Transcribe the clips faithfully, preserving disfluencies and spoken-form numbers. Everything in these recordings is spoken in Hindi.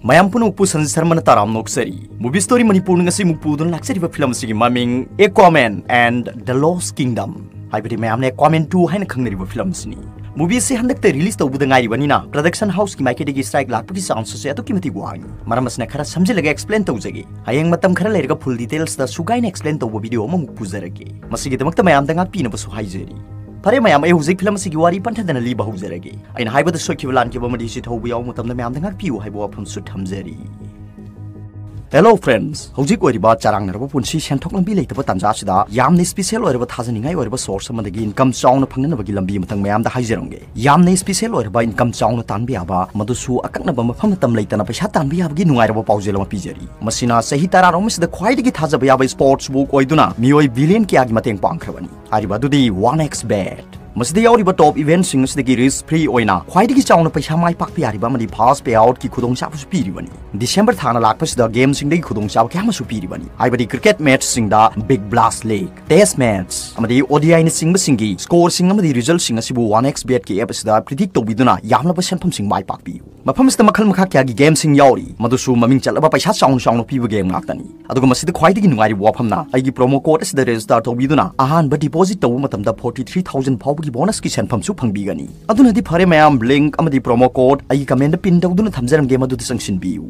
mayam puno upu Shanjit Sharma na taram noksari movie story Manipur ngasi mupudun laksari ba film sigi maming Aquaman and the Lost Kingdom haibadi mayam ne Aquaman two haina khangnari ba film sini movie se handakta release tawbuda ngai bani na production house ki maike degi strike lakpaki chance se atu kimati wangi maramas na khara samjilaga explain tawjagi hayeng matam khara lerga full details da sugaina explain tawbo video ma mupuzarage masigi damakta mayam da ngak pina ba su haijeri Pare mayam ay huzig film sigi wari panthadana liba huzarage aina haibada sokiba lan kiba madi si thawbu yaw mutamna mayam da ngak piu haibo apam su thamjari Hello friends hojik oriba charang narba punsi senthok lambi leitaba tanja sida yamne special oriba thajaningai oriba source amadagi income chawna phangna bagi lambi matang mayam da haijaronge yamne special oriba income chawna tanbi aba madusu akakna ba mafam tam leitana paisa tanbi abagi nungai roba paujela ma pijari masina sahi tararom sida khwaidagi thajaba yaba sports book oiduna mioi billion ki agi mateng pangkhrabani ariba dudi one x bet Masih dia orang top event sing sedikit risk free oina. Kuai dikit cawan paisa mai pak piari ba madi fast payout ki khudong sap supiri bani. December thana lak pas da game sing degi khudong sap kya ma supiri bani. Ai badi cricket match sing da big blast league. Test match amadi O D I ni sing ba singi score sing amadi result sing asibu one x bet ki app da predict tobiduna yamna ba senpham sing mai pak pi. Mafam sta makhal makha kya gi game sing yauri. Madusu maming chalaba paisa cawan cawan pi ba game ngaktani. Aduga masih da kuai digi nungai wafam na. Ai gi promo code as da register tobiduna ahan ba deposit tobu matam da forty-three thousand phau की bonus की सेंफम सु फंगबीगनी अदुना दि फरे मयाम लिंक अमदि प्रोमो कोड आई कमेंट पिन तौदुना थमजरंगे मदु संगसिन बियु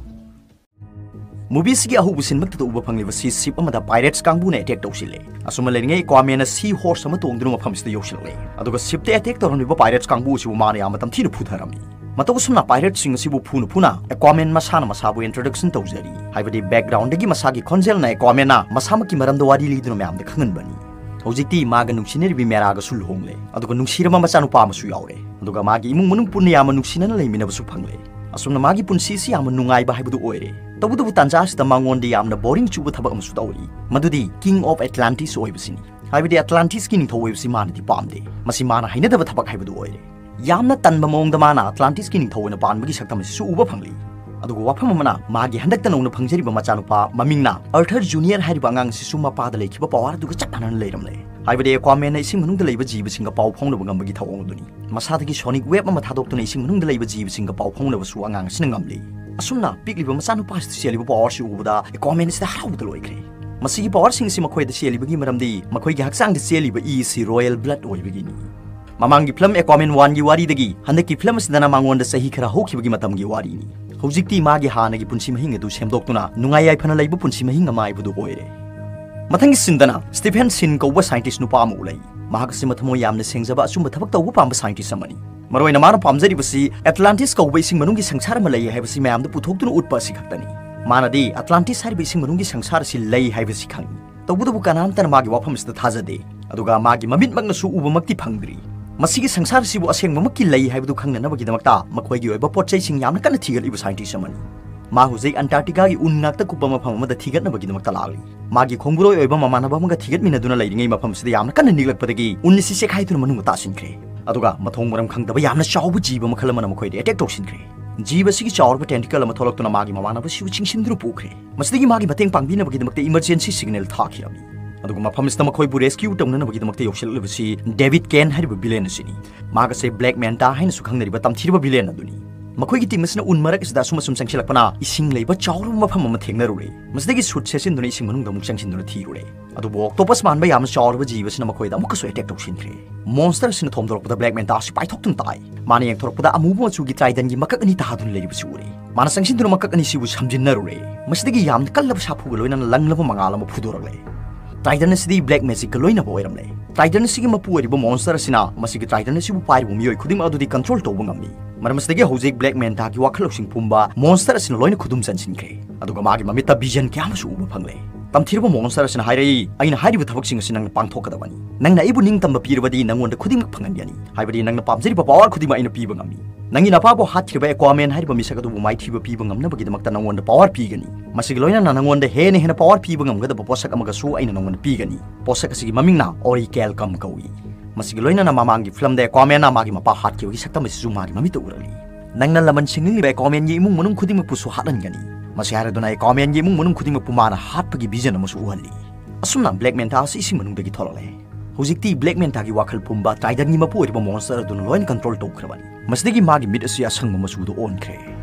मूवी सिगी अहु बुसिनमक तो उब फंगलिब सी शिप अमदा पायरेट्स कांगबुने अटैक तौसिले असुम लेंगे Aquaman सी हॉर्स अम तोंगदुना मफम सिद योसिले अदुगा शिप ते अटैक तौरनिब पायरेट्स कांगबु सिबु माने या मतम थिनु फुथरमी मतौ सुमना पायरेट सिंग सिबु फुनु फुना Aquaman मसाना मसाबु इंट्रोडक्शन तौजरी हाइबदि बैकग्राउंड दगी मसागी खोंजेल ना Aquaman ना मसामकी मरमदो वारी लिदुना म्याम दे खंगन बनी Hojikti maga nuksiner bi meraga sul hongle aduga nuksirama machanu pa masu yaure aduga magi imung munung punni yama nuksina leimina basu phangle asumna magi punsi si yama nungai ba haibudu oire tabudu tanja sita mangonde yamna boring chubu thabak amsu tawri madudi king of Atlantis oibasini haibidi Atlantis king thowebsi manadi pamde masi mana hainadaba thabak haibudu oire yamna tanba mongda mana Atlantis king thowena panbagi saktam su uba phangli aduga wafam amana magi handakta nongna phangjari ba machanupa mamingna Arthur Junior hariba angang sisu mapada lekhiba power aduga chaphanan leiramle haibade Aquaman ising manungda leiba jiba singa pau phongnaba ngambagi thawong duni masadagi sonic web ama thadoktuna ising manungda leiba jiba singa pau phongnaba su angang sina ngamli asumna pikliba machanupa seliba power si ubuda Aquaman sida harawda loikre masigi power sing si makhoi da selibagi maramdi makhoi gi haksang da seliba e si royal blood oibagini mamangi film Aquaman one gi wari dagi handaki film sidana mangonda sahi khara hokibagi matam gi wari ni Hojikti magi hanagi punsi mahinga du semdoktuna nungai ai phana leibu punsi mahinga mai budu oire mathangi sindana Stephen Sin ko wa scientist nu pam ulai mahak sima thamo yamna sengjaba asumba thabak tawu pam scientist amani maroina mana pamjari basi Atlantis ko wa ising manungi sangsara ma lei haibasi mayam du puthok tunu utpa si khaktani manadi Atlantis hari ising manungi sangsara si lei haibasi khangi tabudu kanam tan magi wafam sta thajade aduga magi mamit magna su uba makti phangdri Masigi sangsar sibu aseng mamaki lei haibu khangna nabagi damakta makhoi gi oiba potchai sing yamna kana thigal ibu scientist amani ma huzai Antarctica gi unnakta kupa mafam amada thigat nabagi damakta lali magi khongburo oiba mamana bamaga thigat mina duna leiringai mafam sida yamna kana niglak padagi unnisi se khai tun manung ta sinkre aduga mathong maram khangdaba yamna chawbu jiba makhal mana makhoi de attack toksinkre jiba sigi chawrba tentacle ama tholoktuna magi mamana ba sibu chingsindru pukre masigi magi bateng pangbina bagi damakta emergency signal thakirami aduga mafam ista makhoi bu rescue tawna bagi damakta yokshelbasi David Ken hariba villain sini maga se black manta haina su khangnari ba tamthirba villain aduni makhoi gi team sina unmarak isda suma sum sangsilakpana ising leiba chawru mafam ama thengnarure masdagi suit sesin duna ising manung da muk sangsin duna thirure adubo octopus man ba yam chawru jiba sina makhoi da muk so attack tawsinkhre monster sina thomdorok da black manta si paithok tun tai mani yang thorok da amubu chu gi traidan gi makak ani ta dun leiba sure mana sangsin duna makak ani sibu samjinnarure masdagi yam kallaba sapu loina langlaba mangala ma phudorakle Titan sidi black magic loina boiramle Titan sigi mapu ariba monster sina masigi Titan sibu paibu miyoi khudim adudi control tawbu ngamni maramasdagi hojik black manta gi wakhalosing pumba monster sina loina khudum sansinkre aduga magi mamita vision kyam su uba phangle tamthirba monster sina hairai aina hairibu thabak sing sina pangthokadabani nangna ibu ning tamba pirabadi nangonda khudim phangan yani haibadi nangna pamjari ba power khudim aina piba ngami nangi napabo hathriba Aquaman hariba misakadu mai thiba piba ngamna bagi damakta nangonda power pigani masigi loina na nangonda hene hena power piba ngamgada ba posak amaga su aina nangonda pigani posak asigi mamingna orical kam kawi masigi loina na mamangi film de Aquaman na magi mapa hathi gi sakta masi su magi mamita urali nangna laman singli ba Aquaman gi imung munung khudima pusu hadan gani masi haraduna Aquaman gi imung munung khudima pumana hatpagi vision amasu uhali asumna black manta asi ising manung dagi tholale hojikti black manta gi wakhal pumba Titan gi mapu riba monster aduna loin control tawkhrabani masdagi magi mid asia sangma masu do on kre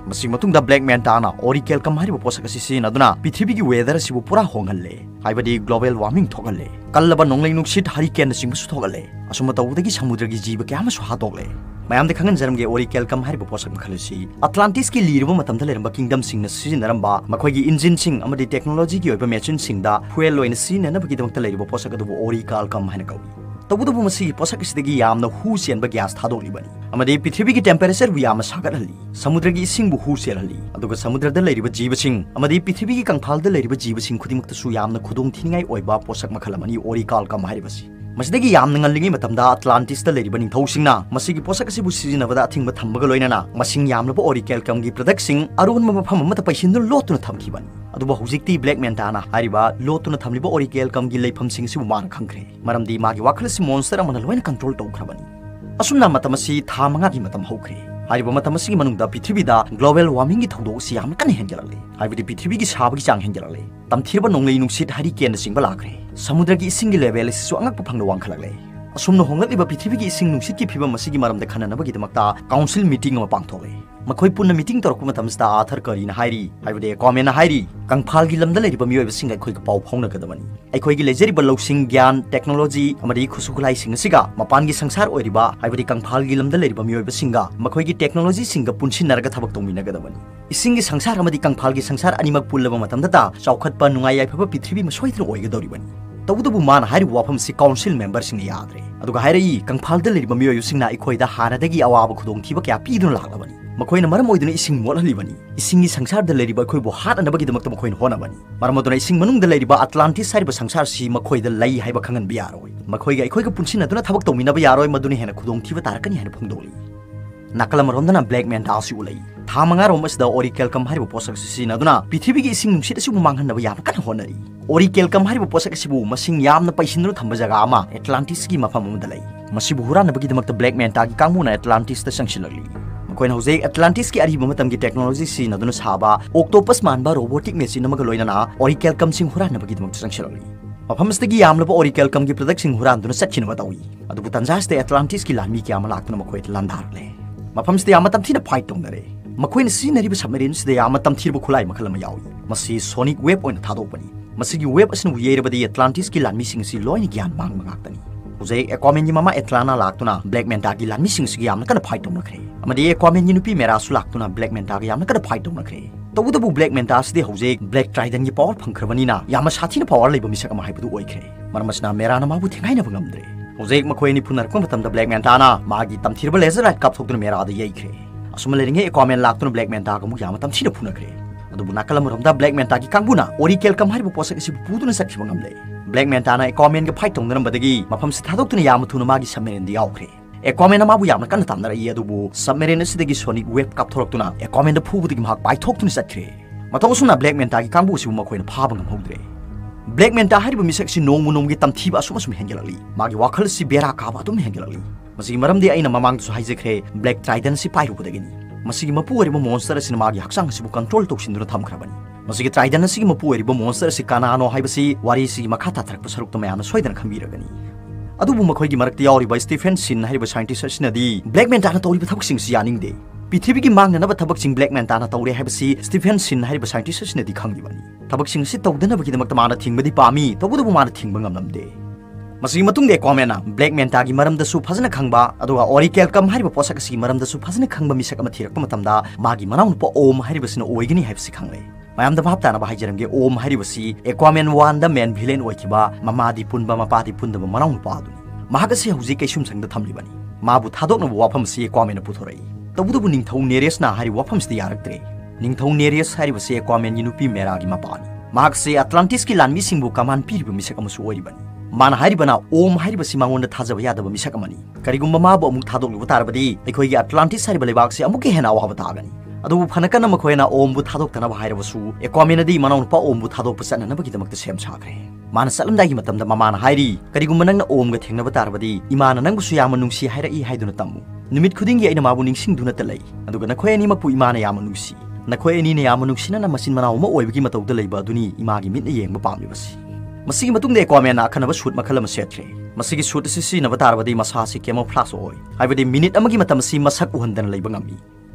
ꯃꯁꯤꯒꯤ ꯃꯇꯨꯡꯗ ꯕ꯭ꯂꯦꯛ ꯃꯦꯟꯇꯥꯅ ꯑꯣꯔꯤꯀꯦꯜꯀꯝ ꯍꯥꯏꯔꯤꯕ ꯄꯣꯠꯁꯛ ꯑꯁꯤ ꯁꯤꯖꯤꯟꯅꯗꯨꯅ ꯄ꯭ꯔꯤꯊꯤꯕꯤꯒꯤ ꯋꯦꯗꯔ ꯑꯁꯤꯕꯨ ꯄꯨꯔꯥ ꯍꯣꯡꯍꯜꯂꯦ ꯍꯥꯏꯕꯗꯤ ꯒ꯭ꯂꯣꯕꯦꯜ ꯋꯥꯔꯃꯤꯡ ꯊꯣꯛꯍꯜꯂꯦ ꯀꯜꯂꯕ ꯅꯣꯡꯂꯩ ꯅꯨꯡꯁꯤꯠ ꯍꯔꯤꯀꯦꯟꯅꯆꯤꯡꯕꯁꯨ ꯊꯣꯛꯍꯜꯂꯦ ꯑꯁꯨꯝꯅ ꯇꯧꯕꯗꯒꯤ ꯁꯃꯨꯗ꯭ꯔꯒꯤ ꯖꯤꯕ ꯀꯌꯥ ꯑꯃꯁꯨ ꯍꯥꯠꯇꯣꯛꯂꯦ ꯃꯌꯥꯝꯗ ꯈꯪꯍꯟꯖꯔꯝꯒꯦ ꯑꯣꯔꯤꯀꯦꯜꯀꯝ ꯍꯥꯏꯔꯤꯕ ꯄꯣꯠꯁꯛ ꯃꯈꯜ ꯑꯁꯤ ꯑꯠꯂꯥꯟꯇꯤꯁꯀꯤ ꯂꯤꯔꯕ ꯃꯇꯝꯗ ꯂꯩꯔꯝꯕ ꯀꯤꯡꯗꯝꯁꯤꯡꯅ ꯁꯤꯖꯤꯟꯅꯔꯝꯕ ꯃꯈꯣꯏꯒꯤ ꯏꯟꯖꯤꯟꯁꯤꯡ ꯑꯃꯗꯤ ꯇꯦꯛꯅꯣꯂꯣꯖꯤꯒꯤ ꯑꯣꯏꯕ ꯃꯦꯆꯤꯟꯁꯤꯡꯗ ꯐꯨꯌꯦꯜ ꯑꯣꯏꯅ ꯁꯤꯖꯤꯟꯅꯅꯕꯒꯤꯗꯃꯛꯇ ꯂꯩꯔꯤꯕ ꯄꯣꯠꯁꯛ ꯑꯗꯨꯕꯨ ꯑꯣꯔꯤꯀꯦꯜꯀꯝ ꯍꯥꯏꯅ ꯀꯧꯏ तबुदबु मसी पोषक इसिदगी यामना हु सेनबा ग्यास थादोलिबनी अमदे पृथ्वी की टेम्परेचर बु याम सागतहली समुद्र की इसिंग बु हु सेलहली अदुगा समुद्रदा लैरिबा जीवसिंग अमदे पृथ्वी की कंफालदा लैरिबा जीवसिंग खुदिमक्तसु यामना खुदोंग थिनिंगाई ओइबा पोषक मखल अमनी ओरिकालकम हाइरिबसी मसिदगी यामना ngaliंगी मतमदा अटलांटिसदा लैरिबा निंगथौसिंगना मसिगी पोषक असिबु सिजिनबदा अथिंगबा थंबगा लोइनाना मसिंग यामनबा ओरिकालकम की प्रोडक्टसिंग अरुन मफम अमता पैसिंदु लोतुना थमखिबनी अदुबा हुजिक्ति ब्लैक मेंटाना हारिबा लोतुना थमलिबा ओरिकालकम की लैफमसिंग सिबु मान खंखरे मरमदी मागी वाखलसि मोन्स्टर अमना लोइना कंट्रोल तौखरबनी असुमना मतमसि था मंगागी मतम हौखरे हारिबा मतमसि मनुंगदा पृथ्वीदा ग्लोबल वार्मिंग की थौदोसी याम कन हेंजलले हाइबदि पृथ्वी की साबगी चांग हेंजलले तमथिरबा नोंगलै नुंसित हरिकेन सिंगबा लाखरे समुद्र की इसिंग लेवल सिसु अंगक फंगनो वांखलले असुमनो होंगलिबा पृथ्वी की इसिंग नुंसित की फिबा मसिगी मरमदा खननबगिदमक्ता काउंसिल मीटिंग अमा पांगथोले मखोय पुन्ना मीटिंग तोरकु मतमसदा आथर करीना हाइरी हाइबदे कमेन्ट हाइरी कंफाल की लमदा लेरिबा मियोयबसिंग अखोय पाउ फाउनगदबनी अखोय की लेजरिबा लौसिंग ज्ञान टेक्नोलॉजी अमदि खुसुखुलाई सिंग सिगा मपान की संसार ओइरिबा हाइबदि कंफाल की लमदा लेरिबा मियोयबसिंगा मखोय की टेक्नोलॉजी सिंग पुनसिनरगा थबक तौमिनगदबनी इसिंग की संसार अमदि कंफाल की संसार अनिमक पुल्लबा मतमदा चौखटपा नुंगाई याइफबा पृथ्वी मसोइद्र ओइगदौरिबनी तबुदबु मान हारि वाफम सि काउंसिल मेंबर सिंग याद्रे अदुगा हाइरई कंफालदा लेरिबा मियोयबसिंगना अखोयदा हानादगी अवाबा खुदोंथिबा क्या पीदुन लागलबनी मखोयना मरम ओइदुना इसिंग मोलहलिबनी इसिंगी संसारदा लेरिबा अखोयबो हादनबगिदमक्ता मखोयना होनबनी मरमदुना इसिंग मनुंगदा लेरिबा अटलांटिस हारिबा संसार सि मखोयदा लई हाइबा खंगन बियारोय मखोयगा अखोयगा पुनसिनदुना थबक तौमिनबा यारोय मदुना हेना खुदोंथिबा तारकनी हाइना फोंदोली नाकलमरोंदना ब्लैक मेन दासि उलै था मंगारोम असदा ओरिकालकम हारिबा पोषक सिसिनदुना पृथ्वी की इसिंग नुंसित असि मांगहनबा याम कन होनरी ओरिकालकम हारिबा पोषक सिबु मसिंग यामना पैसिनदुना थंबा जगा अमा अटलांटिस की मफम अमदा लै मसिबु हुरानबगिदमक्ता ब्लैक मेन तागी कांगमुना अटलांटिस दा संसिलगली मखोयना हुजे अटलांटिस की अरिबा मतमगी टेक्नोलॉजी सिनदुना साबा ऑक्टोपस मानबा रोबोटिक मेचिन अमगा लोइनाना ओरिकालकम सिंग हुरानबगिदमक्ता संसिलगली मफमसदगी यामलबा ओरिकालकम की प्रोडक्ट सिंग हुरानदुना सच्चिनबा तौई अदुबु तंजासते अटलांटिस की लानमी क्या लाक्तुना मखोय लांधारले मफमसदे याम तमथिना फाइट तौनरे मखोयना सिनरिबा सबमरीन सिदे याम तमथिरबा खुलाई मखल अमा यावी मसी सोनिक वेब ओइना थादोकपनी मसिगी वेब असनु येरबदी अटलांटिस की लानमी सिंग सि लोइना ज्ञान मांग मंगाक्तनी हुजे एक्वामेन की मामा एटलाना लाक्तुना ब्लैक मेंटा की लानमी सिंग सि यामना कन फाइट तौनखरे अमदि एक्वामेन की नुपी मेरासु लाक्तुना ब्लैक मेंटा की यामना कन फाइट तौनखरे तबुदबु ब्लैक मेंटा सिदे हुजे ब्लैक ट्राइडन की पावर फंखरबनीना याम साथीना पावर लेबा मिसक अमा हाइबदु ओइखरे मरमसना मेराना माबु थेंगाइना बंगमद्रे हुजे मखोयनि फुनरकम मतमदा ब्लैक मेंटाना मागी तमथिरबा लेजर लाइट कापथोक्तुना मेरादा येइखरे असुम लेरिंगे एक्वामेन लाक्तुना ब्लैक मेंटा का मु याम तमथिना फुनखरे अदुबु नाकलमरोंदा ब्लैक मेंटा की कांगबुना ओरिकालकम हारिबा पोषक असि पुदुना सखिबा ngamle ब्लैक मेंटाना एक्वामेन के फाइट तौनरमबदगी मफम से थादोक्तुना याम थुना मागी सबमेरिन दी यावखरे एक्वामेन माबु यामना कन तामनरई अदुबु सबमेरिन असिदगी सोनिक वेब कापथोरक्तुना एक्वामेन द फुबुदगी माक पाइथोक्तुना सखरे मतौसुना ब्लैक मेंटा की कांगबु सिबु मखोयना फाबा ngamhौद्रे ब्लैक मेंटा हारिबा मिसक सि नोंगमु नोंगी तमथिबा असुम असुम हेंगलली मागी वाखल सि बेरा काबा तुम हेंगलली मसी मरमदि अइना ममांगसु हाइजखरे ब्लैक ट्राइडन सि पाइरुबदगिनी मसिगी मपु अरिबा मोन्स्टर सिना मागी हक्सांग सिबु कंट्रोल तौसिनदुना थमखरबनी मसिगी ट्राइडन सिगी मपु अरिबा मोन्स्टर सि कानानो हाइबसि वारी सि मखा ताथरकपा सरुक्ता मयामना सोइदना खंबीरगनी अदुबु मखोयगी मरक्ता यावरिबा स्टीफन सिन हाइबा साइंटिस्ट सिनादी ब्लैक मेंटाना तौरिबा थबकसिंग सि यानिंगदे पृथ्वी की मांगनबा थबकसिंग ब्लैक मेंटाना तौरे हाइबसि स्टीफन सिन हाइबा साइंटिस्ट सिनादी खंगिबनी थबकसिंग सि तौदनबगिदमक्ता माना थिंगबदी पामी तबुदबु माना थिंगबा ngamlamde मसिगी मतुंगदे एक्वामेना ब्लैक मेंटा की मरमदसु फजना खंगबा अदुगा ओरिकालकम हारिबा पोषक सि मरमदसु फजना खंगबा मिसक अमा थिरकपा मतमदा मागी मनाउनुपा ओम हारिबसिना ओइगनी हाइबसि खंगले मयामदा भाबताना बाहाइजरमगे ओम हारिबसि Aquaman one the main villain ओइखिबा ममादी पुनबा मपादी पुनदबा मनाउनुपा अदुनि महागसि हौजि कैसुम संगदा थमलिबनी माबु थादोकनबा वाफम सि एक्वामेन पुथोरई तबुदबु निंगथौ नेरेसना हारि वाफम सि यारक्त्रे निंगथौ नेरेस हारिबसि एक्वामेन यूनुपी मेरागी मपानी महागसि अटलांटिस की लानमी सिंगबु कमान पीरिबा मिसक अमसु ओइरिबनी मान हारिबना ओम हारिबसि मांगोंदा थाजबा यादबा मिसक अमनी करिगुम्बा माबु अमुक थादोकलुबा तारबदी अखोयगी अटलांटिस हारिबा लेबाकसि अमुक हेना अवाबा तागनी अदुबु फनकन मखोयना ओमबु थादोक्तनबा हारिबसु एक्वामेनदी मनाउनुपा ओमबु थादोकपा चननबगिदमक्ता सेम साखरे मान सलमदागी मतमदा ममाना हाइरी करिगुम्बा नंगना ओमगा थेंगनबा तारबदी इमाना नंगबुसु याम नुंसी हाइरई हाइदुना तम्मु नुमित खुदिंगी अइना माबु निंगसिंगदुना तलै अदुगा नखोय अनिमकपु इमाना याम नुंसी नखोय अनिना याम नुंसिना मसिन मनाउ अमा ओइबगी मतौदा लैबा अदुनी इमागी मिटना येंगबा पामलिबसि मसिगी मतुंगदे एक्वामेन अखनबा सूट मखल अमा सेट्रे मसिगी सूट असि सिनबा तारबदी मसासि केमोफ्लाज ओइ हाइबदी मिनिट अमगी मतम सि मसक उहंदन लैबा ngami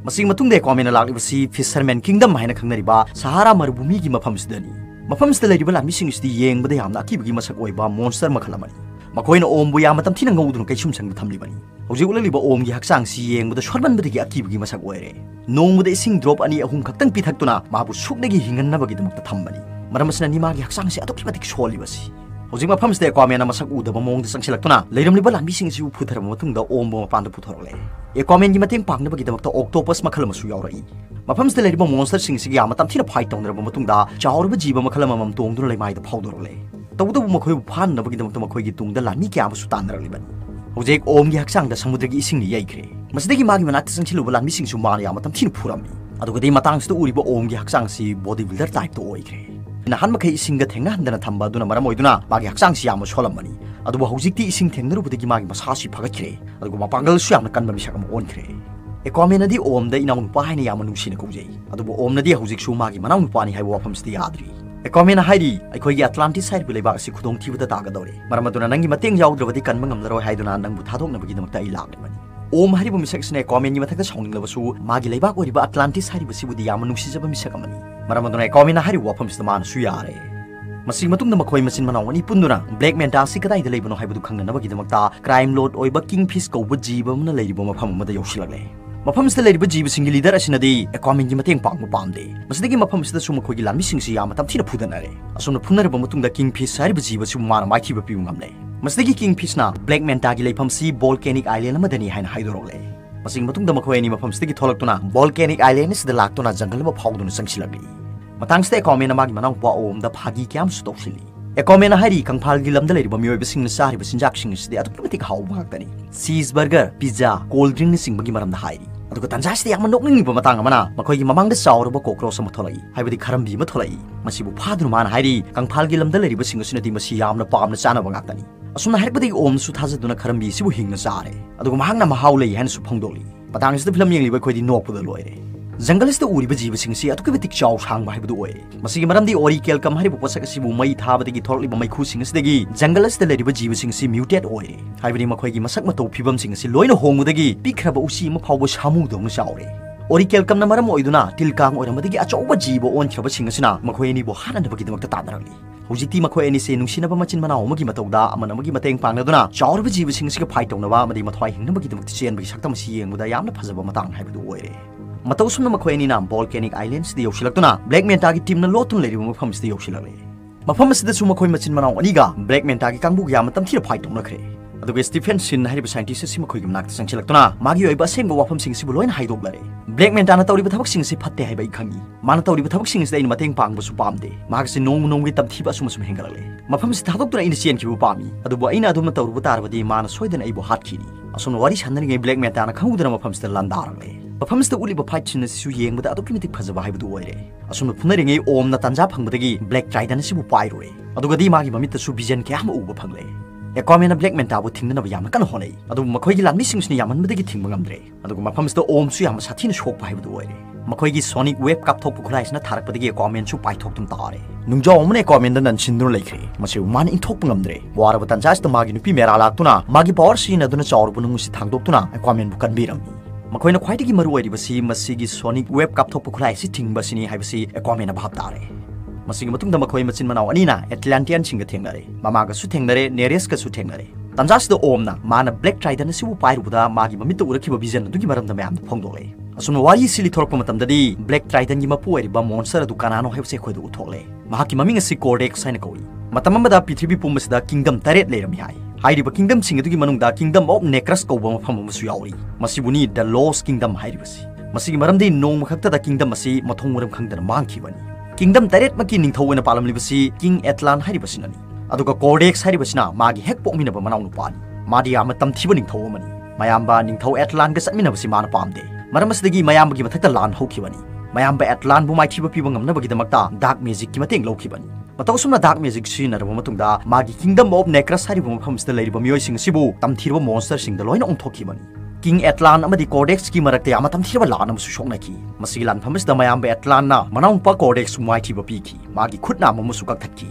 ꯃꯁꯤꯒꯤ ꯃꯇꯨꯡꯗ ꯑꯦꯀ꯭ꯋꯥꯃꯦꯟꯅ ꯂꯥꯛꯂꯤꯕꯁꯤ ꯐꯤꯁꯔꯃꯦꯟ ꯀꯤꯡꯗꯝ ꯍꯥꯏꯅ ꯈꯪꯅꯔꯤꯕ ꯁꯍꯥꯔꯥ ꯃꯔꯨꯚꯨꯃꯤꯒꯤ ꯃꯐꯝꯁꯤꯗꯅꯤ ꯃꯐꯝꯁꯤꯗ ꯂꯩꯔꯤꯕ ꯂꯥꯟꯃꯤꯁꯤꯡꯁꯤꯗꯤ ꯌꯦꯡꯕꯗ ꯌꯥꯝꯅ ꯑꯀꯤꯕꯒꯤ ꯃꯁꯛ ꯑꯣꯏꯕ ꯃꯣꯟꯁꯇꯔ ꯃꯈꯜ ꯑꯃꯅꯤ ꯃꯈꯣꯏꯅ ꯑꯣꯝꯕꯨ ꯌꯥꯝꯅ ꯇꯝꯊꯤꯅ ꯉꯧꯗꯨꯅ ꯀꯩꯁꯨꯝꯁꯪꯗ ꯊꯝꯂꯤꯕꯅꯤ ꯍꯧꯖꯤꯛ ꯎꯠꯂꯛꯂꯤꯕ ꯑꯣꯝꯒꯤ ꯍꯛꯆꯥꯡꯁꯤ ꯌꯦꯡꯕꯗ ꯁꯣꯟꯃꯟꯕꯗꯒꯤ ꯑꯀꯤꯕꯒꯤ ꯃꯁꯛ ꯑꯣꯏꯔꯦ ꯅꯣꯡꯃꯗ ꯏꯁꯤꯡ ꯗ꯭ꯔꯣꯞ ꯑꯅꯤ ꯑꯍꯨꯝ ꯈꯛꯇꯪ ꯄꯤꯊꯛꯇꯨꯅ ꯃꯥꯕꯨ ꯁꯨꯛꯅꯒꯤ ꯍꯤꯡꯍꯟꯅꯕꯒꯤꯗꯃꯛꯇ ꯊꯝꯕꯅꯤ ꯃꯔꯝ ꯑꯁꯤꯅꯅꯤ ꯃꯥꯒꯤ ꯍꯛꯆꯥꯡꯁꯤ ꯑꯗꯨꯛꯀꯤ ꯃꯇꯤꯛ ꯁꯣꯜꯂꯤꯕꯁꯤ ꯍꯧꯖꯤꯛ ꯃꯐꯝꯁꯤꯗ ꯑꯦꯀ꯭ꯋꯥꯃꯦꯟꯅ ꯃꯁꯛ ꯎꯗꯕ ꯃꯑꯣꯡꯗ ꯆꯪꯁꯤꯜꯂꯛꯇꯨꯅ ꯂꯩꯔꯝꯂꯤꯕ ꯂꯥꯟꯃꯤꯁꯤꯡꯁꯤꯕꯨ ꯐꯨꯊꯔꯕ ꯃꯇꯨꯡꯗ ꯑꯣꯝꯕ ꯃꯄꯥꯟꯗ ꯄꯨꯊꯣꯔꯛꯂꯦ ꯑꯦꯀ꯭ꯋꯥꯃꯦꯟꯒꯤ ꯃꯇꯦꯡ ꯄꯥꯡꯅꯕꯒꯤꯗꯃꯛꯇ ꯑꯣꯛꯇꯣꯄꯁ ꯃꯈꯜ ꯑꯃꯁꯨ ꯌꯥꯎꯔꯛꯏ ꯃꯐꯝꯁꯤꯗ ꯂꯩꯔꯤꯕ ꯃꯣꯟꯁꯇꯔꯁꯤꯡꯁꯤꯒ ꯌꯥꯝꯅ ꯇꯝꯊꯤꯅ ꯐꯥꯏꯠ ꯇꯧꯅꯔꯕ ꯃꯇꯨꯡꯗ ꯆꯥꯎꯔꯕ ꯖꯤꯕ ꯃꯈꯜ ꯑꯃꯃꯝ ꯇꯣꯡꯗꯨꯅ ꯂꯩꯃꯥꯏꯗ ꯐꯥꯎꯗꯣꯔꯛꯂꯦ ꯇꯧꯕꯇꯕꯨ ꯃꯈꯣꯏꯕꯨ ꯐꯥꯅꯅꯕꯒꯤꯗꯃꯛꯇ ꯃꯈꯣꯏꯒꯤ ꯇꯨꯡꯗ ꯂꯥꯟꯃꯤ ꯀꯌꯥ ꯑꯃꯁꯨ ꯇꯥꯟꯅꯔꯛꯂꯤꯕꯅꯤ ꯍꯧꯖꯤꯛ ꯑꯣꯝꯒꯤ ꯍꯛꯆꯥꯡꯗ ꯁꯃꯨꯗ꯭ꯔꯒꯤ ꯏꯁꯤꯡꯅ ꯌꯩꯈ꯭ꯔꯦ ꯃꯁꯤꯗꯒꯤ ꯃꯥꯒꯤ ꯃꯅꯥꯛꯇ ꯆꯪꯁꯤꯜꯂꯨꯕ ꯂꯥꯟꯃꯤꯁꯤꯡꯁꯨ ꯃꯥꯅ ꯌꯥꯝꯅ ꯇꯝꯊꯤꯅ ꯐꯨꯔꯝꯃꯤ ꯑꯗꯨꯒꯗꯤ ꯃꯇꯥꯡꯁꯤꯗ ꯎꯔꯤꯕ ꯑꯣꯝꯒꯤ ꯍꯛꯆꯥꯡꯁꯤ ꯕꯣꯗꯤ ꯕꯤꯜꯗꯔ ꯇꯥꯏꯞꯇ ꯑꯣꯏꯈ꯭ꯔꯦ ꯅꯍꯥꯟ ꯃꯈꯩ ꯏꯁꯤꯡꯒ ꯊꯦꯡꯅꯍꯟꯗꯅ ꯊꯝꯕ ꯑꯗꯨꯅ ꯃꯔꯝ ꯑꯣꯏꯗꯨꯅ ꯃꯥꯒꯤ ꯍꯛꯆꯥꯡꯁꯤ ꯌꯥꯝꯅ ꯁꯣꯜꯂꯝꯕꯅꯤ ꯑꯗꯨꯕꯨ ꯍꯧꯖꯤꯛꯇꯤ ꯏꯁꯤꯡ ꯊꯦꯡꯅꯔꯨꯕꯗꯒꯤ ꯃꯥꯒꯤ ꯃꯁꯥꯁꯤ ꯐꯒꯠꯈ꯭ꯔꯦ ꯑꯗꯨꯒ ꯃꯄꯥꯡꯒꯜꯁꯨ ꯌꯥꯝꯅ ꯀꯟꯕ ꯃꯤꯁꯛ ꯑꯃ ꯑꯣꯟꯈ꯭ꯔꯦ ꯑꯦꯀ꯭ꯋꯥꯃꯦꯟꯅꯗꯤ ꯑꯣꯝꯗ ꯏꯅꯥꯎꯅꯨꯄꯥ ꯍꯥꯏꯅ ꯌꯥꯝꯅ ꯅꯨꯡꯁꯤꯅ ꯀꯧꯖꯩ ꯑꯗꯨꯕꯨ ꯑꯣꯝꯅꯗꯤ ꯍꯧꯖꯤꯛꯁꯨ ꯃꯥꯒꯤ ꯃꯅꯥꯎꯅꯨꯄꯥꯅꯤ ꯍꯥꯏꯕ ꯋꯥꯐꯝꯁꯤꯗ ꯌꯥꯗ꯭ꯔꯤ ꯑꯦꯀ꯭ꯋꯥꯃꯦꯟꯅ ꯍꯥꯏꯔꯤ ꯑꯩꯈꯣꯏꯒꯤ ꯑꯦꯇ꯭ꯂꯥꯟꯇꯤꯁ ꯍꯥꯏꯔꯤꯕ ꯂꯩꯕꯥꯛ ꯑꯁꯤ ꯈꯨꯗꯣꯡꯊꯤꯕꯗ ꯇꯥꯒꯗꯧꯔꯦ ꯃꯔꯝ ꯑꯗꯨꯅ ꯅꯪꯒꯤ ꯃꯇꯦꯡ ꯌꯥꯎꯗ꯭ꯔꯕꯗꯤ ꯀꯟꯕ ꯉꯝꯂꯔꯣꯏ ꯍꯥꯏꯗꯨꯅ ꯅꯪꯕꯨ ꯊꯥꯗꯣꯛꯅꯕꯒꯤꯗꯃꯛꯇ ꯑꯩ ꯂꯥꯛꯂꯤꯕꯅꯤ ꯑꯣꯝ ꯍꯥꯏꯔꯤꯕ ꯃꯤꯁꯛ ꯑꯁꯤꯅ ꯑꯦꯀ꯭ꯋꯥꯃꯦꯟꯒꯤ ꯃꯊꯛꯇ ꯁꯥꯎꯅꯤꯡꯂꯕꯁꯨ ꯃꯥꯒꯤ ꯂꯩꯕꯥꯛ ꯑꯣꯏꯔꯤꯕ ꯑꯦꯇ꯭ꯂꯥꯟꯇꯤꯁ ꯍꯥꯏꯔꯤꯕꯁꯤꯕꯨꯗꯤ ꯌꯥꯝꯅ ꯅꯨꯡꯁꯤꯖꯕ ꯃꯤꯁꯛ ꯑꯃꯅꯤ ꯃꯔꯝ ꯑꯗꯨꯅ ꯑꯦꯀ꯭ꯋꯥꯃꯦꯟꯅ ꯍꯥꯏꯔꯤꯕ ꯋꯥꯐꯝꯁꯤꯗ ꯃꯥꯅꯁꯨ ꯌꯥꯔꯦ ꯃꯁꯤꯒꯤ ꯃꯇꯨꯡꯗ ꯃꯈꯣꯏ ꯃꯆꯤꯟ ꯃꯅꯥꯎ ꯑꯅꯤ ꯄꯨꯟꯗꯨꯅ ꯕ꯭ꯂꯦꯛ ꯃꯦꯟꯇꯥ ꯑꯁꯤ ꯀꯗꯥꯏꯗ ꯂꯩꯕꯅꯣ ꯍꯥꯏꯕꯗꯨ ꯈꯪꯅꯅꯕꯒꯤꯗꯃꯛꯇ ꯀ꯭ꯔꯥꯏꯝ ꯂꯣꯔꯗ ꯑꯣꯏꯕ ꯀꯤꯡ ꯐꯤꯁ ꯀꯧꯕ ꯖꯤꯕ ꯑꯃꯅ ꯂꯩꯔꯤꯕ ꯃꯐꯝ ꯑꯃꯗ ꯌꯧꯁꯤꯜꯂꯛꯂꯦ ꯃꯐꯝꯁꯤꯗ ꯂꯩꯔꯤꯕ ꯖꯤꯕꯁꯤꯡꯒꯤ ꯂꯤꯗꯔ ꯑꯁꯤꯅꯗꯤ ꯑꯦꯀ꯭ꯋꯥꯃꯦꯟꯒꯤ ꯃꯇꯦꯡ ꯄꯥꯡꯕ ꯄꯥꯝꯗꯦ ꯃꯁꯤꯗꯒꯤ ꯃꯐꯝꯁꯤꯗꯁꯨ ꯃꯈꯣꯏꯒꯤ ꯂꯥꯟꯃꯤꯁꯤꯡꯁꯤ ꯌꯥꯝꯅ ꯇꯝꯊꯤꯅ ꯐꯨꯗꯅꯔꯦ ꯑꯁꯨꯝꯅ ꯐꯨꯅꯔꯕ ꯃꯇꯨꯡꯗ ꯀꯤꯡ ꯐꯤꯁ ꯍꯥꯏꯔꯤꯕ ꯖꯤꯕꯁꯤꯕꯨ ꯃꯥꯅ ꯃꯥꯏꯊꯤꯕ ꯄꯤꯕ ꯉꯝꯂꯦ ꯃꯁꯤꯗꯒꯤ ꯀꯤꯡ ꯐꯤꯁꯅ ꯕ꯭ꯂꯦꯛ ꯃꯦꯟꯇꯥꯒꯤ ꯂꯩꯐꯝꯁꯤ ꯚꯣꯜꯀꯦꯅꯤꯛ ꯑꯥꯏꯂꯦꯟ ꯑꯃꯗꯅꯤ ꯍꯥꯏꯅ ꯍꯥꯏꯗꯣꯔꯛꯂꯦ ꯃꯁꯤꯒꯤ ꯃꯇꯨꯡꯗ ꯃꯈꯣꯏ ꯑꯅꯤ ꯃꯐꯝꯁꯤꯗꯒꯤ ꯊꯣꯛꯂꯛꯇꯨꯅ ꯚꯣꯜꯀꯦꯅꯤꯛ ꯑꯥꯏꯂꯦꯟ ꯑꯁꯤꯗ ꯂꯥꯛꯇꯨꯅ ꯖꯪꯒꯜ ꯑꯃ ꯐꯥꯎꯗꯨꯅ ꯆꯪꯁꯤꯜꯂꯛꯂꯤ ꯃꯇꯥꯡꯁꯤꯗ ꯑꯦꯀ꯭ꯋꯥꯃꯦꯟꯅ ꯃꯥꯒꯤ ꯃꯅꯥꯎꯄꯥ ꯑꯣꯝꯗ ꯐꯥꯒꯤ ꯀꯌꯥ ꯑꯃꯁꯨ ꯇꯧꯁꯤꯜꯂꯤ ꯑꯦꯀ꯭ꯋꯥꯃꯦꯟꯅ ꯍꯥꯏꯔꯤ ꯀꯪꯐꯥꯜꯒꯤ ꯂꯝꯗ ꯂꯩꯔꯤꯕ ꯃꯤꯑꯣꯏꯕꯁꯤꯡꯅ ꯆꯥꯔꯤꯕ ꯆꯤꯟꯖꯥꯛꯁꯤꯡ ꯑꯁꯤꯗꯤ ꯑꯗꯨꯛꯀꯤ ꯃꯇꯤꯛ ꯍꯥꯎꯕ ꯉꯥꯛꯇꯅꯤ ꯆीज बर्गर पिज्जा कोल्ड ड्रिंक्ꯅꯆꯤꯡꯕꯒꯤ ꯃꯔꯝꯗ ꯍꯥꯏꯔꯤ ꯑꯗꯨꯒ ꯇꯟꯖꯥꯁꯤꯗ ꯌꯥꯝꯅ ꯅꯣꯛꯅꯤꯡꯉꯤꯕ ꯃꯇꯥꯡ ꯑꯃꯅ ꯃꯈꯣꯏꯒꯤ ꯃꯃꯥꯡꯗ ꯆꯥꯎꯔꯕ ꯀꯣꯀ꯭ꯔꯣꯆ ꯑꯃ ꯊꯣꯛꯂꯛꯏ ꯍꯥꯏꯕꯗꯤ ꯈꯔꯝꯕꯤ ꯑꯃ ꯊꯣꯛꯂꯛꯏ ꯃꯁꯤꯕꯨ ꯐꯥꯗꯨꯅ ꯃꯥꯅ ꯍꯥꯏꯔꯤ ꯀꯪꯐꯥꯜꯒꯤ ꯂꯝꯗ ꯂꯩꯔꯤꯕꯁꯤꯡ ꯑꯁꯤꯅꯗꯤ ꯃꯁꯤ ꯌꯥꯝꯅ ꯄꯥꯝꯅ ꯆꯥꯅꯕ ꯉꯥꯛꯇꯅꯤ ꯑꯁꯨꯝꯅ ꯍꯥꯏꯔꯛꯄꯗꯒꯤ ꯑꯣꯝꯅꯁꯨ ꯊꯥꯖꯗꯨꯅ ꯈꯔꯝꯕꯤ ꯑꯁꯤꯕꯨ ꯍꯤꯡꯅ ꯆꯥꯔꯦ ꯑꯗꯨꯒ ꯃꯍꯥꯛꯅ ꯃꯍꯥꯎ ꯂꯩ ꯍꯥꯏꯅꯁꯨ ꯐꯣꯡꯗꯣꯛꯂꯤ ꯃꯇꯥꯡꯁꯤꯗ ꯐꯤꯂꯝ ꯌꯦꯡꯂꯤꯕ ꯑꯩꯈꯣꯏꯗꯤ ꯅꯣꯛꯄꯗ ꯂꯣꯏꯔꯦ ꯖꯪꯒꯜ ꯑꯁꯤꯗ ꯎꯔꯤꯕ ꯖꯤꯕꯁꯤꯡꯁꯤ ꯑꯗꯨꯛꯀꯤ ꯃꯇꯤꯛ ꯆꯥꯎ ꯁꯥꯡꯕ ꯍꯥꯏꯕꯗꯨ ꯑꯣꯏꯔꯦ ꯃꯁꯤꯒꯤ ꯃꯔꯝꯗꯤ ꯑꯣꯔꯤꯀꯦꯜꯀꯝ ꯍꯥꯏꯔꯤꯕ ꯄꯣꯠꯁꯛ ꯑꯁꯤꯕꯨ ꯃꯩ ꯊꯥꯕꯗꯒꯤ ꯊꯣꯛꯂꯛꯂꯤꯕ ꯃꯩꯈꯨꯁꯤꯡ ꯑꯁꯤꯗꯒꯤ ꯖꯪꯒꯜ ꯑꯁꯤꯗ ꯂꯩꯔꯤꯕ ꯖꯤꯕꯁꯤꯡꯁꯤ ꯃ꯭ꯌꯨꯇꯦꯠ ꯑꯣꯏꯔꯦ ꯍꯥꯏꯕꯗꯤ ꯃꯈꯣꯏꯒꯤ ꯃꯁꯛ ꯃꯇꯧ ꯐꯤꯕꯝꯁꯤꯡ ꯑꯁꯤ ꯂꯣꯏꯅ ꯍꯣꯡꯕꯗꯒꯤ ꯄꯤꯛꯈ꯭ꯔꯕ ꯎꯆꯤ ꯑꯃ ꯐꯥꯎꯕ ꯁꯥꯃꯨꯗꯧꯅ ꯆꯥꯎꯔꯦ ꯑꯣꯔꯤꯀꯦꯜꯀꯝꯅ ꯃꯔꯝ ꯑꯣꯏꯗꯨꯅ ꯇꯤꯜꯀꯥꯡ ꯑꯣꯏꯔꯝꯕꯗꯒꯤ ꯑꯆꯧꯕ ꯖꯤꯕ ꯑꯣꯟꯈ꯭ꯔꯕꯁꯤꯡ ꯑꯁꯤꯅ ꯃꯈꯣꯏ ꯑꯅꯤꯕꯨ ꯍꯥꯠꯅꯅꯕꯒꯤꯗꯃꯛꯇ ꯇꯥꯟꯅꯔꯛꯂꯤ ꯍꯧꯖꯤꯛꯇꯤ ꯃꯈꯣꯏ ꯑꯅꯤꯁꯦ ꯅꯨꯡꯁꯤꯅꯕ ꯃꯆꯤꯟ ꯃꯅꯥꯎ ꯑꯃꯒꯤ ꯃꯇꯧꯗ ꯑꯃꯅ ꯑꯃꯒꯤ ꯃꯇꯦꯡ ꯄꯥꯡꯅꯗꯨꯅ ꯆꯥꯎꯔꯕ ꯖꯤꯕꯁꯤꯡ ꯑꯁꯤꯒ ꯐꯥꯏꯠ ꯇꯧꯅꯕ ꯑꯃꯗꯤ ꯃꯊ꯭ꯋꯥꯏ ꯍꯤꯡꯅꯕꯒꯤꯗꯃꯛꯇ ꯆꯦꯟꯕꯒꯤ ꯁꯛꯇꯝ ꯑꯁꯤ ꯌꯦꯡꯕꯗ ꯌꯥꯝꯅ ꯐꯖꯕ ꯃꯇꯥꯡ ꯍꯥꯏꯕꯗꯨ ꯑꯣꯏꯔꯦ ꯃꯇꯧ ꯁꯨꯝꯅ ꯃꯈꯣꯏ ꯑꯅꯤꯅ ꯚꯣꯜꯀꯦꯅꯤꯛ ꯑꯥꯏꯂꯦꯟꯁꯤꯗ ꯌꯧꯁꯤꯜꯂꯛꯇꯨꯅ ꯕ꯭ꯂꯦꯛ ꯃꯦꯟꯇꯥꯒꯤ ꯇꯤꯝꯅ ꯂꯣꯠꯇꯨꯅ ꯂꯩꯔꯤꯕ ꯃꯐꯝꯁꯤꯗ ꯌꯧꯁꯤꯜꯂꯛꯂꯦ ꯃꯐꯝ ꯑꯁꯤꯗꯁꯨ ꯃꯈꯣꯏ ꯃꯆꯤꯟ ꯃꯅꯥꯎ ꯑꯅꯤꯒ ꯕ꯭ꯂꯦꯛ ꯃꯦꯟꯇꯥꯒꯤ ꯀꯥꯡꯕꯨꯒ ꯌꯥꯝꯅ ꯇꯝꯊꯤꯅ ꯐꯥꯏꯠ ꯇꯧꯅꯈ꯭ꯔꯦ ꯑꯗꯨꯒ ꯁ꯭ꯇꯤꯐꯦꯟ ꯁꯤꯟ ꯍꯥꯏꯔꯤꯕ ꯁꯥꯏꯟꯇꯤꯁ ꯑꯁꯤ ꯃꯈꯣꯏꯒꯤ ꯃꯅꯥꯛꯇ ꯆꯪꯁꯤꯜꯂꯛꯇꯨꯅ ꯃꯥꯒꯤ ꯑꯣꯏꯕ ꯑꯁꯦꯡꯕ ꯋꯥꯐꯝꯁꯤꯡ ꯑꯁꯤꯕꯨ ꯂꯣꯏꯅ ꯍꯥꯏꯗꯣꯛꯂꯔꯦ ꯕ꯭ꯂꯦꯛ ꯃꯦꯟꯇꯥꯅ ꯇꯧꯔꯤꯕ ꯊꯕꯛꯁꯤꯡ ꯑꯁꯤ ꯐꯠꯇꯦ ꯍꯥꯏꯕ ꯑꯩ ꯈꯪꯉꯤ ꯃꯥꯅ ꯇꯧꯔꯤꯕ ꯊꯕꯛꯁꯤꯡ ꯑꯁꯤꯗ ꯑꯩꯅ ꯃꯇꯦꯡ ꯄꯥꯡꯕꯁꯨ ꯄꯥꯝꯗꯦ ꯃꯍꯥꯛꯁꯤ ꯅꯣꯡꯃ ꯅꯣꯡꯃꯒꯤ ꯇꯝꯊꯤꯕ ꯑꯁꯨꯝ ꯑꯁꯨꯝ ꯍꯦꯟꯒꯠꯂꯛꯂꯦ ꯃꯐꯝꯁꯤ ꯊꯥꯗꯣꯛꯇꯨꯅ ꯑꯩꯅ ꯆꯦꯟꯈꯤꯕ ꯄꯥꯝꯃꯤ ꯑꯗꯨꯕꯨ ꯑꯩꯅ ꯑꯗꯨꯝꯅ ꯇꯧꯔꯨꯕ ꯇꯥꯔꯕꯗꯤ ꯃꯥꯅ ꯁꯣꯏꯗꯅ ꯑꯩꯕꯨ ꯍꯥꯠꯈꯤꯅꯤ ꯑꯁꯨꯝꯅ ꯋꯥꯔꯤ ꯁꯥꯟꯅꯔꯤꯉꯩ ꯕ꯭ꯂꯦꯛ ꯃꯦꯟꯇꯥꯅ ꯈꯪꯍꯧꯗꯅ ꯃꯐꯝꯁꯤꯗ ꯂꯥꯟꯗꯥꯔꯛꯂꯦ ꯃꯐꯝꯁꯤꯗ ꯎꯠꯂꯤꯕ ꯐꯥꯏꯠꯁꯤꯡ ꯑꯁꯤꯁꯨ ꯌꯦꯡꯕꯗ ꯑꯗꯨꯛꯀꯤ ꯃꯇꯤꯛ ꯐꯖꯕ ꯍꯥꯏꯕꯗꯨ ꯑꯣꯏꯔꯦ ꯑꯁꯨꯝꯅ ꯐꯨꯅꯔꯤꯉꯩ ꯑꯣꯝꯅ ꯇꯥꯟꯖꯥ ꯐꯪꯕꯗꯒꯤ ꯕ꯭ꯂꯦꯛ ꯇ꯭ꯔꯥꯏꯗꯟ ꯑꯁꯤꯕꯨ ꯄꯥꯏꯔꯨꯔꯦ ꯑꯗꯨꯒꯗꯤ ꯃꯥꯒꯤ ꯃꯃꯤꯠꯇꯁꯨ ꯚꯤꯖꯟ ꯀꯌꯥ ꯑꯃ ꯎꯕ ꯐꯪꯂꯦ ꯑꯦꯀ꯭ꯋꯥꯃꯦꯟꯅ ꯕ꯭ꯂꯦꯛ ꯃꯦꯟꯇꯥꯕꯨ ꯊꯤꯡꯅꯅꯕ ꯌꯥꯝꯅ ꯀꯟꯅ ꯍꯣꯠꯅꯩ ꯑꯗꯨꯕꯨ ꯃꯈꯣꯏꯒꯤ ꯂꯥꯟꯃꯤꯁꯤꯡꯁꯤꯅ ꯌꯥꯝꯃꯟꯕꯗꯒꯤ ꯊꯤꯡꯕ ꯉꯝꯗ꯭ꯔꯦ ꯑꯗꯨꯒ ꯃꯐꯝꯁꯤꯗ ꯑꯣꯝꯁꯨ ꯌꯥꯝꯅ ꯁꯥꯊꯤꯅ ꯁꯣꯛꯄ ꯍꯥꯏꯕꯗꯨ ꯑꯣꯏꯔꯦ ꯃꯈꯣꯏꯒꯤ ꯁꯣꯅꯤꯛ ꯋꯦꯕ ꯀꯥꯞꯊꯣꯛꯄ ꯈꯨꯠꯂꯥꯏꯁꯤꯅ ꯊꯥꯔꯛꯄꯗꯒꯤ ꯑꯦꯀ꯭ꯋꯥꯃꯦꯟꯁꯨ ꯄꯥꯏꯊꯣꯛꯇꯨꯅ ꯇꯥꯔꯦ ꯅꯨꯡꯖꯥꯎ ꯑꯃꯅ ꯑꯦꯀ꯭ꯋꯥꯃꯦꯟꯗ ꯅꯟꯁꯤꯟꯗꯨꯅ ꯂꯩꯈ꯭ꯔꯦ ꯃꯁꯤꯕꯨ ꯃꯥꯅ ꯏꯟꯊꯣꯛꯄ ꯉꯝꯗ꯭ꯔꯦ ꯋꯥꯔꯕ ꯇꯟꯖꯥꯁꯤꯗ ꯃꯥꯒꯤ ꯅꯨꯄꯤ ꯃꯦꯔꯥ ꯂꯥꯛꯇꯨꯅ ꯃꯥꯒꯤ ꯄꯥꯋꯔ ꯁꯤꯖꯤꯟꯅꯗꯨꯅ ꯆꯥꯎꯔꯕ ꯅꯨꯡ ꯑꯁꯤ ꯊꯥꯡꯗꯣꯛꯇꯨꯅ ꯑꯦꯀ꯭ꯋꯥꯃꯦꯟꯕꯨ ꯀꯟꯕꯤꯔꯝꯃꯤ ꯃꯈꯣꯏꯅ ꯈ꯭ꯋꯥꯏꯗꯒꯤ ꯃꯔꯨ ꯑꯣꯏꯔꯤꯕꯁꯤ ꯃꯁꯤꯒꯤ ꯁꯣꯅꯤꯛ ꯋꯦꯕ ꯀꯥꯞꯊꯣꯛꯄ ꯈꯨꯠꯂꯥꯏ ꯑꯁꯤ ꯊꯤꯡꯕ ꯑꯁꯤꯅꯤ ꯍꯥꯏꯕꯁꯤ ꯑꯦꯀ꯭ꯋꯥꯃꯦꯟꯅ ꯚꯥꯞ ꯇꯥꯔꯦ ꯃꯁꯤꯒꯤ ꯃꯇꯨꯡꯗ ꯃꯈꯣꯏ ꯃꯆꯤꯟ ꯃꯅꯥꯎ ꯑꯅꯤꯅ ꯑꯦꯇ꯭ꯂꯥꯟꯇꯤꯌꯟꯁꯤꯡꯒ ꯊꯦꯡꯅꯔꯦ ꯃꯃꯥꯒꯁꯨ ꯊꯦꯡꯅꯔꯦ ꯅꯦꯔꯦꯁꯀꯁꯨ ꯊꯦꯡꯅꯔꯦ ꯇꯟꯖꯥꯁꯤꯗ ꯑꯣꯝꯅ ꯃꯥꯅ ꯕ꯭ꯂꯦꯛ ꯇ꯭ꯔꯥꯏꯗꯟ ꯑꯁꯤꯕꯨ ꯄꯥꯏꯔꯨꯕꯗ ꯃꯥꯒꯤ ꯃꯃꯤꯠꯇ ꯎꯔꯛꯈꯤꯕ ꯚꯤꯖꯟ ꯑꯗꯨꯒꯤ ꯃꯔꯝꯗ ꯃꯌꯥꯝꯗ ꯐꯣꯡꯗꯣꯛꯂꯦ ꯑꯁꯨꯝꯅ ꯋꯥꯔꯤ ꯑꯁꯤ ꯂꯤꯊꯣꯔꯛꯄ ꯃꯇꯝꯗꯗꯤ ꯕ꯭ꯂꯦꯛ ꯇ꯭ꯔꯥꯏꯗꯟꯒꯤ ꯃꯄꯨ ꯑꯣꯏꯔꯤꯕ ꯃꯣꯟꯁꯇꯔ ꯑꯗꯨ ꯀꯅꯥꯅꯣ ꯍꯥꯏꯕꯁꯤ ꯑꯩꯈꯣꯏꯗ ꯎꯠꯊꯣꯛꯂꯦ ꯃꯍꯥꯛꯀꯤ ꯃꯃꯤꯡ ꯑꯁꯤ ꯀꯣꯔꯗꯦꯛꯁ ꯍꯥꯏꯅ ꯀꯧꯏ ꯃꯇꯝ ꯑꯃꯗ ꯄ꯭ꯔꯤꯊꯤꯕꯤ ꯄꯨꯝꯕꯁꯤꯗ ꯀꯤꯡꯗꯝ ꯇꯔꯦꯠ ꯂꯩꯔꯝꯃꯤ ꯍꯥꯏ ꯍꯥꯏꯔꯤꯕ ꯀꯤꯡꯗꯝꯁꯤꯡ ꯑꯗꯨꯒꯤ ꯃꯅꯨꯡꯗ ꯀꯤꯡꯗꯝ ꯑꯣꯐ ꯅꯦꯀ꯭ꯔꯁ ꯀꯧꯕ ꯃꯐꯝ ꯑꯃꯁꯨ ꯌꯥꯎꯔꯤ ꯃꯁꯤꯕꯨꯅꯤ ꯗ ꯂꯣꯁ ꯀꯤꯡꯗꯝ ꯍꯥꯏꯔꯤꯕꯁꯤ ꯃꯁꯤꯒꯤ ꯃꯔꯝꯗꯤ ꯅꯣꯡꯃ ꯈꯛꯇꯗ ꯀꯤꯡꯗꯝ ꯑꯁꯤ ꯃꯊꯣꯡ ꯃꯔꯝ ꯈꯪꯗꯅ ꯃꯥꯡꯈꯤꯕꯅꯤ ꯀꯤꯡꯗꯝ ꯇꯔꯦꯠꯃꯛꯀꯤ ꯅꯤꯡꯊꯧ ꯑꯣꯏꯅ ꯄꯥꯜꯂꯝꯂꯤꯕꯁꯤ ꯀꯤꯡ ꯑꯦꯇ꯭ꯂꯥꯟ ꯍꯥꯏꯔꯤꯕꯁꯤꯅꯅꯤ ꯑꯗꯨꯒ ꯀꯣꯔꯗꯦꯛꯁ ꯍꯥꯏꯔꯤꯕꯁꯤꯅ ꯃꯥꯒꯤ ꯍꯦꯛ ꯄꯣꯛꯃꯤꯟꯅꯕ ꯃꯅꯥꯎꯅꯨꯄꯥꯅꯤ ꯃꯥꯗꯤ ꯌꯥꯝꯅ ꯇꯝꯊꯤꯕ ꯅꯤꯡꯊꯧ ꯑꯃꯅꯤ ꯃꯌꯥꯝꯕ ꯅꯤꯡꯊꯧ ꯑꯦꯇ꯭ꯂꯥꯟꯒ ꯆꯠꯃꯤꯟꯅꯕꯁꯤ ꯃꯥꯅ ꯄꯥꯝꯗꯦ ꯃꯔꯝ ꯑꯁꯤꯗꯒꯤ ꯃꯌꯥꯝꯕꯒꯤ ꯃꯊꯛꯇ ꯂꯥꯟ ꯍꯧꯈꯤꯕꯅꯤ ꯃꯌꯥꯝꯕ ꯑꯦꯇ꯭ꯂꯥꯟꯕꯨ ꯃꯥꯏꯊꯤꯕ ꯄꯤꯕ ꯉꯝꯅꯕꯒꯤꯗꯃꯛꯇ ꯗꯥꯔꯛ ꯃꯦꯖꯤꯛꯀꯤ ꯃꯇꯦꯡ ꯂꯧꯈꯤꯕꯅꯤ ꯃꯇꯧ ꯑꯁꯨꯝꯅ ꯗꯥꯔꯛ ꯃꯦꯖꯤꯛ ꯁꯤꯖꯤꯟꯅꯔꯕ ꯃꯇꯨꯡꯗ ꯃꯥꯒꯤ ꯀꯤꯡꯗꯝ ꯑꯣꯐ ꯅꯦꯀ꯭ꯔꯁ ꯍꯥꯏꯔꯤꯕ ꯃꯐꯝꯁꯤꯗ ꯂꯩꯔꯤꯕ ꯃꯤꯑꯣꯏꯁꯤꯡ ꯑꯁꯤꯕꯨ ꯇꯝꯊꯤꯔꯕ ꯃꯣꯟꯁꯇꯔꯁꯤꯡꯗ ꯂꯣꯏꯅ ꯑꯣꯟꯊꯣꯛꯈꯤꯕꯅꯤ ꯀꯤꯡ ꯑꯦꯇ꯭ꯂꯥꯟ ꯑꯃꯗꯤ ꯀꯣꯔꯗꯦꯛꯁꯀꯤ ꯃꯔꯛꯇ ꯌꯥꯝꯅ ꯇꯝꯊꯤꯔꯕ ꯂꯥꯟ ꯑꯃꯁꯨ ꯁꯣꯛꯅꯈꯤ ꯃꯁꯤꯒꯤ ꯂꯥꯟꯐꯝ ꯑꯁꯤꯗ ꯃꯌꯥꯝꯕ ꯑꯦꯇ꯭ꯂꯥꯟꯅ ꯃꯅꯥꯎꯅꯨꯄꯥ ꯀꯣꯔꯗꯦꯛꯁꯄꯨ ꯃꯥꯏꯊꯤꯕ ꯄꯤꯈꯤ ꯃꯥꯒꯤ ꯈꯨꯠ ꯅꯥꯝ ꯑꯃꯁꯨ ꯀꯛꯊꯠꯈꯤ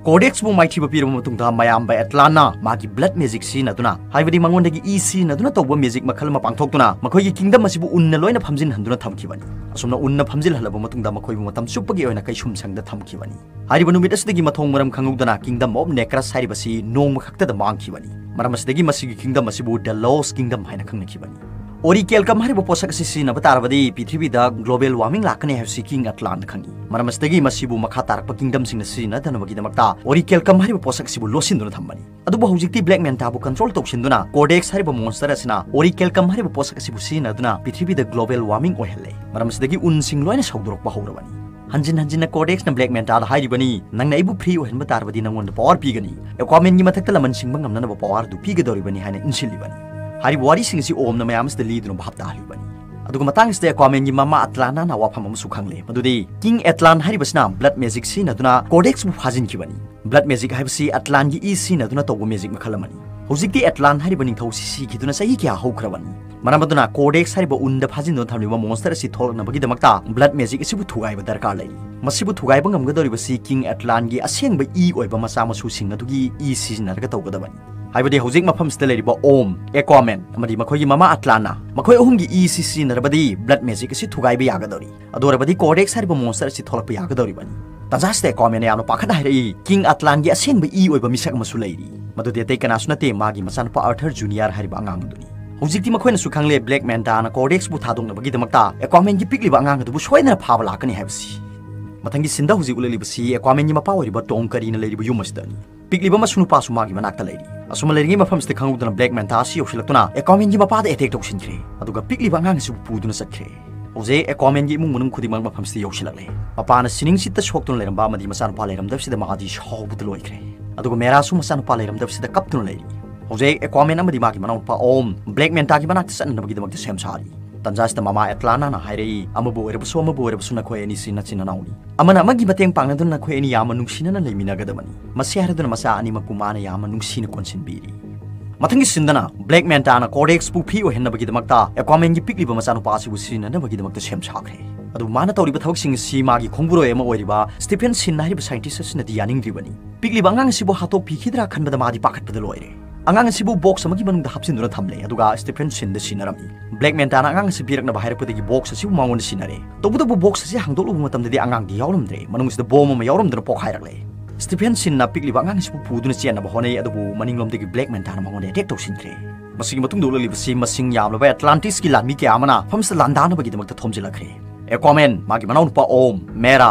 Codex bu mai thiba piram matung da mayam ba Atlana magi blood magic si na tuna haibadi mangon dagi e si na tuna tawba magic makhal ma pangthok tuna makhoi gi kingdom masibu unna loina phamjin handuna thamkhibani asumna unna phamjil halaba matung da makhoi bu matam supagi oina kai sum sangda thamkhibani hariba numit asdagi mathong maram khangudana kingdom of Necras haribasi nong makhakta da mangkhibani maram asdagi masigi kingdom masibu the lost kingdom haina khangnakhibani Orikel kam hariba posak sisi na batarabadi Prithvi da global warming lakane have seeking Atlant khangi maramastagi masibu makha tarakpa kingdom sing na sina danabagi damakta Orikel kam hariba posak sibu losinduna thambani adubu hujikti black man tabu control toksinduna Codex hariba monster asina Orikel kam hariba posak sibu sina duna Prithvi da global warming ohelle maramastagi unsing loina saudorok bahawrabani hanjin hanjin na Codex na black man ta hairibani nangna ibu free ohen batarabadi nangon power pigani Aquaman gi mathakta laman singba ngamna na power du pigadoribani haina insilibani Hari wari sing si om na mayam sta lead no bahap ta halibani adugo matang sta Aquaman gi mama Atlana na wafam am sukhangle madudi King Atlan hari basna blood magic si na duna Codex bu phajin kibani blood magic hai basi Atlan gi e si na duna togo magic makhalamani hojikti Atlan hari bani thau si si ki duna sahi kya hokrabani maramaduna Codex hari ba unda phajin no thamliba monster si thol na bagi damakta blood magic si bu thugai ba darkar lai masibu thugai ba ngamga dori basi King Atlan gi aseng ba e oi ba masa masu sing adugi e si na ga tawgadabani Haibadi hojik mafam sta leriba Om Aquaman amadi makhoi mama Atlana makhoi ahum gi E C C narabadi blood magic si thugai ba yagadori adorabadi Codex hariba monster si tholak ba yagadori bani tanjasta Aquaman yamno pakhada hai King Atlan gi aseng ba e oiba misak masu leiri madudi te kana sunate magi masan pa Arthur Junior hariba angang duni hojikti makhoi na sukhangle black man ta na Codex bu thadong na bagi damakta Aquaman gi pikli ba angang du bu soina phaba lakani haibsi matangi sinda hojik uleli basi Aquaman gi mapa oriba tong kari na leiri bu yumastani pikli ba masunu pa sumagi manakta leiri asuma leiri mafam sta khangudana black man ta si yoshilakuna Aquaman gi mapa da attack toksinkhre aduga pikli ba ngang si puduna sakre hoje Aquaman gi mung munung khudi mang mafam sta yoshilakle papa na sining sitta shoktun leiramba amadi masan pa leiram dab sida maadi shawbud loikre aduga mera su masan pa leiram dab sida kaptun leiri hoje Aquaman amadi magi manau pa Om black man ta gi manakta san nabagi damak sem sari tanjasta mama Atlana na hairei amabu erebuso amabu erebuso na khoi ani sina china nauni amana magi mateng pangnadun na khoi ani yama nungsina na leimina gadamani masi haradun masa ani makumana yama nungsina konsin biri mathangi sindana black man ta na Codex pu phi ohenna bagi damakta Aquaman gi pikli ba masa no pasi bu sina na bagi damakta sem sakre adu mana tawri ba thawk sing si magi khongburo ema oiriba Stephen Sin na ri ba scientist na di yaning dribani pikli bangang si bo hato phikhidra khanbada madi pakat bada loire angang sibu box amagi manung da hapsin dura thamle aduga Stephen Sin da sinarami black man ta na angang si birak na bahayar pudagi box si mangon sinare tobu tobu box si hangdol ubu matam de angang di yawlam dre manung si da bom ma yawlam dra pok hairak le Stephen Sin na pikli ba angang sibu puduna sian na bahone adubu maninglom de black man ta na mangon de attack tok sinre masigi matung dolo li basi masing yam la ba Atlantis ki lanmi ke amana famsa landa na bagi damak ta thomjila khre Aquaman magi manaun pa Om Mera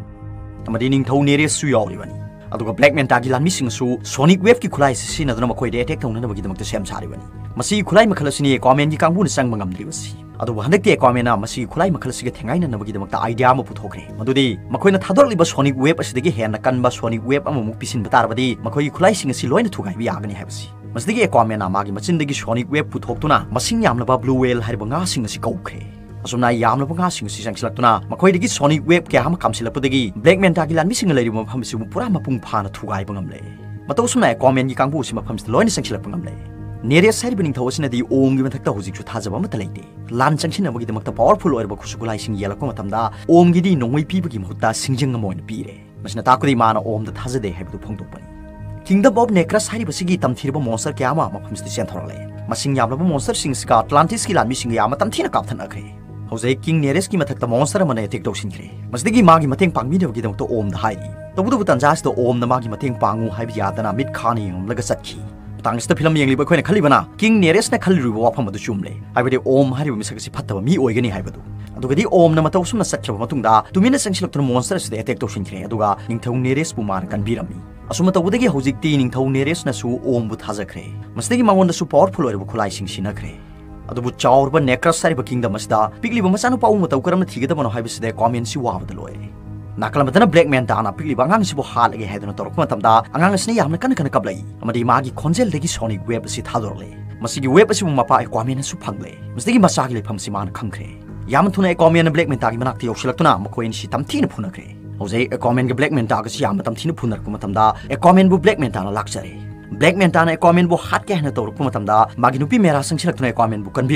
amadi ning thau nere su yawri bani aduga black man ta gi lan missing su sonic wave ki khulai si na dana makhoi de attack tawna na bagi damak ta sem sari bani masi khulai makhal sini Aquaman gi kangbu na sang mangam dri basi adu handak te Aquaman na masi khulai makhal si ga thengai na bagi damak ta idea ma puthokre madudi makhoi na thador liba sonic wave asidagi hen na kan ba sonic wave ama muk pisin batar badi makhoi khulai sing si loina thugai bi yagani habasi masdagi Aquaman na magi machin dagi sonic wave puthoktuna masing yamna ba blue whale hariba nga sing si kaukre asumna yamna ba nga sing si sangsilaktuna makhoi dagi sonic wave ke ham kamsilapudagi black man ta gi lan missing lai ri mafam si pura mapung phana thugai bangamle matau sumna Aquaman gi kangbu si mafam si loina sangsilap bangamle nere sari bining thawasina di Om gi mathakta hojik chu thajaba mata leite lan changchina bagi damakta powerful oirba khusukulai sing yelakko matamda Om gi di nongoi pi bagi mahutta singjang amoin pire masina takudi mana Om da thajade haibu phongtokpani Kingdom of Necras hari basigi tamthirba monster kya ma mafam sti chen thorale masing yamlaba monster sing ska Atlantis ki lan mi sing yama tamthina kapthan akre hojai King Neres ki mathakta monster mana attack toksinkhre masdagi magi mateng pangmi de bagi damakta Om da hairi tobudu tanjas to Om na magi mateng pangu haibi yadana mit khani ngam laga satki tangsta film yengliba khoina khalibana King Neres na khalriba wafam adu chumle haibadi Om hariba misakasi phattaba mi oigani haibadu adugadi Om na matau sumna satchaba matungda tumina sangsilaktur monster sida attack toksinkhre aduga ningthau Neres bu mar kan birami asuma tawudagi hojikti ningthau Neres na su Om bu thajakre masdagi mangon da su powerful oirba khulai sing sinakre adubu chawrba Necras sariba kingdom asda pikliba masanu pau matau karamna thigada mano haibisida comment si wabda loire Nakalamatan black man ta na pikli bangang sibo hal age hedona torok matamda angang asni yamna kan kan kablai amadi magi konjel degi sonic web si thadorle masigi web si mapa Aquaman su phangle masigi masagi le pham si man khangkre yam thuna Aquaman black man ta gi manak ti yoksilaktuna makoin si tamthina phunakre hojai Aquaman ge black man ta ga si yam tamthina phunar ku matamda Aquaman bu black man ta na lakchare black man ta na Aquaman bu hat ke hena torok matamda magi nupi mera sangsilaktuna Aquaman bu kanbirami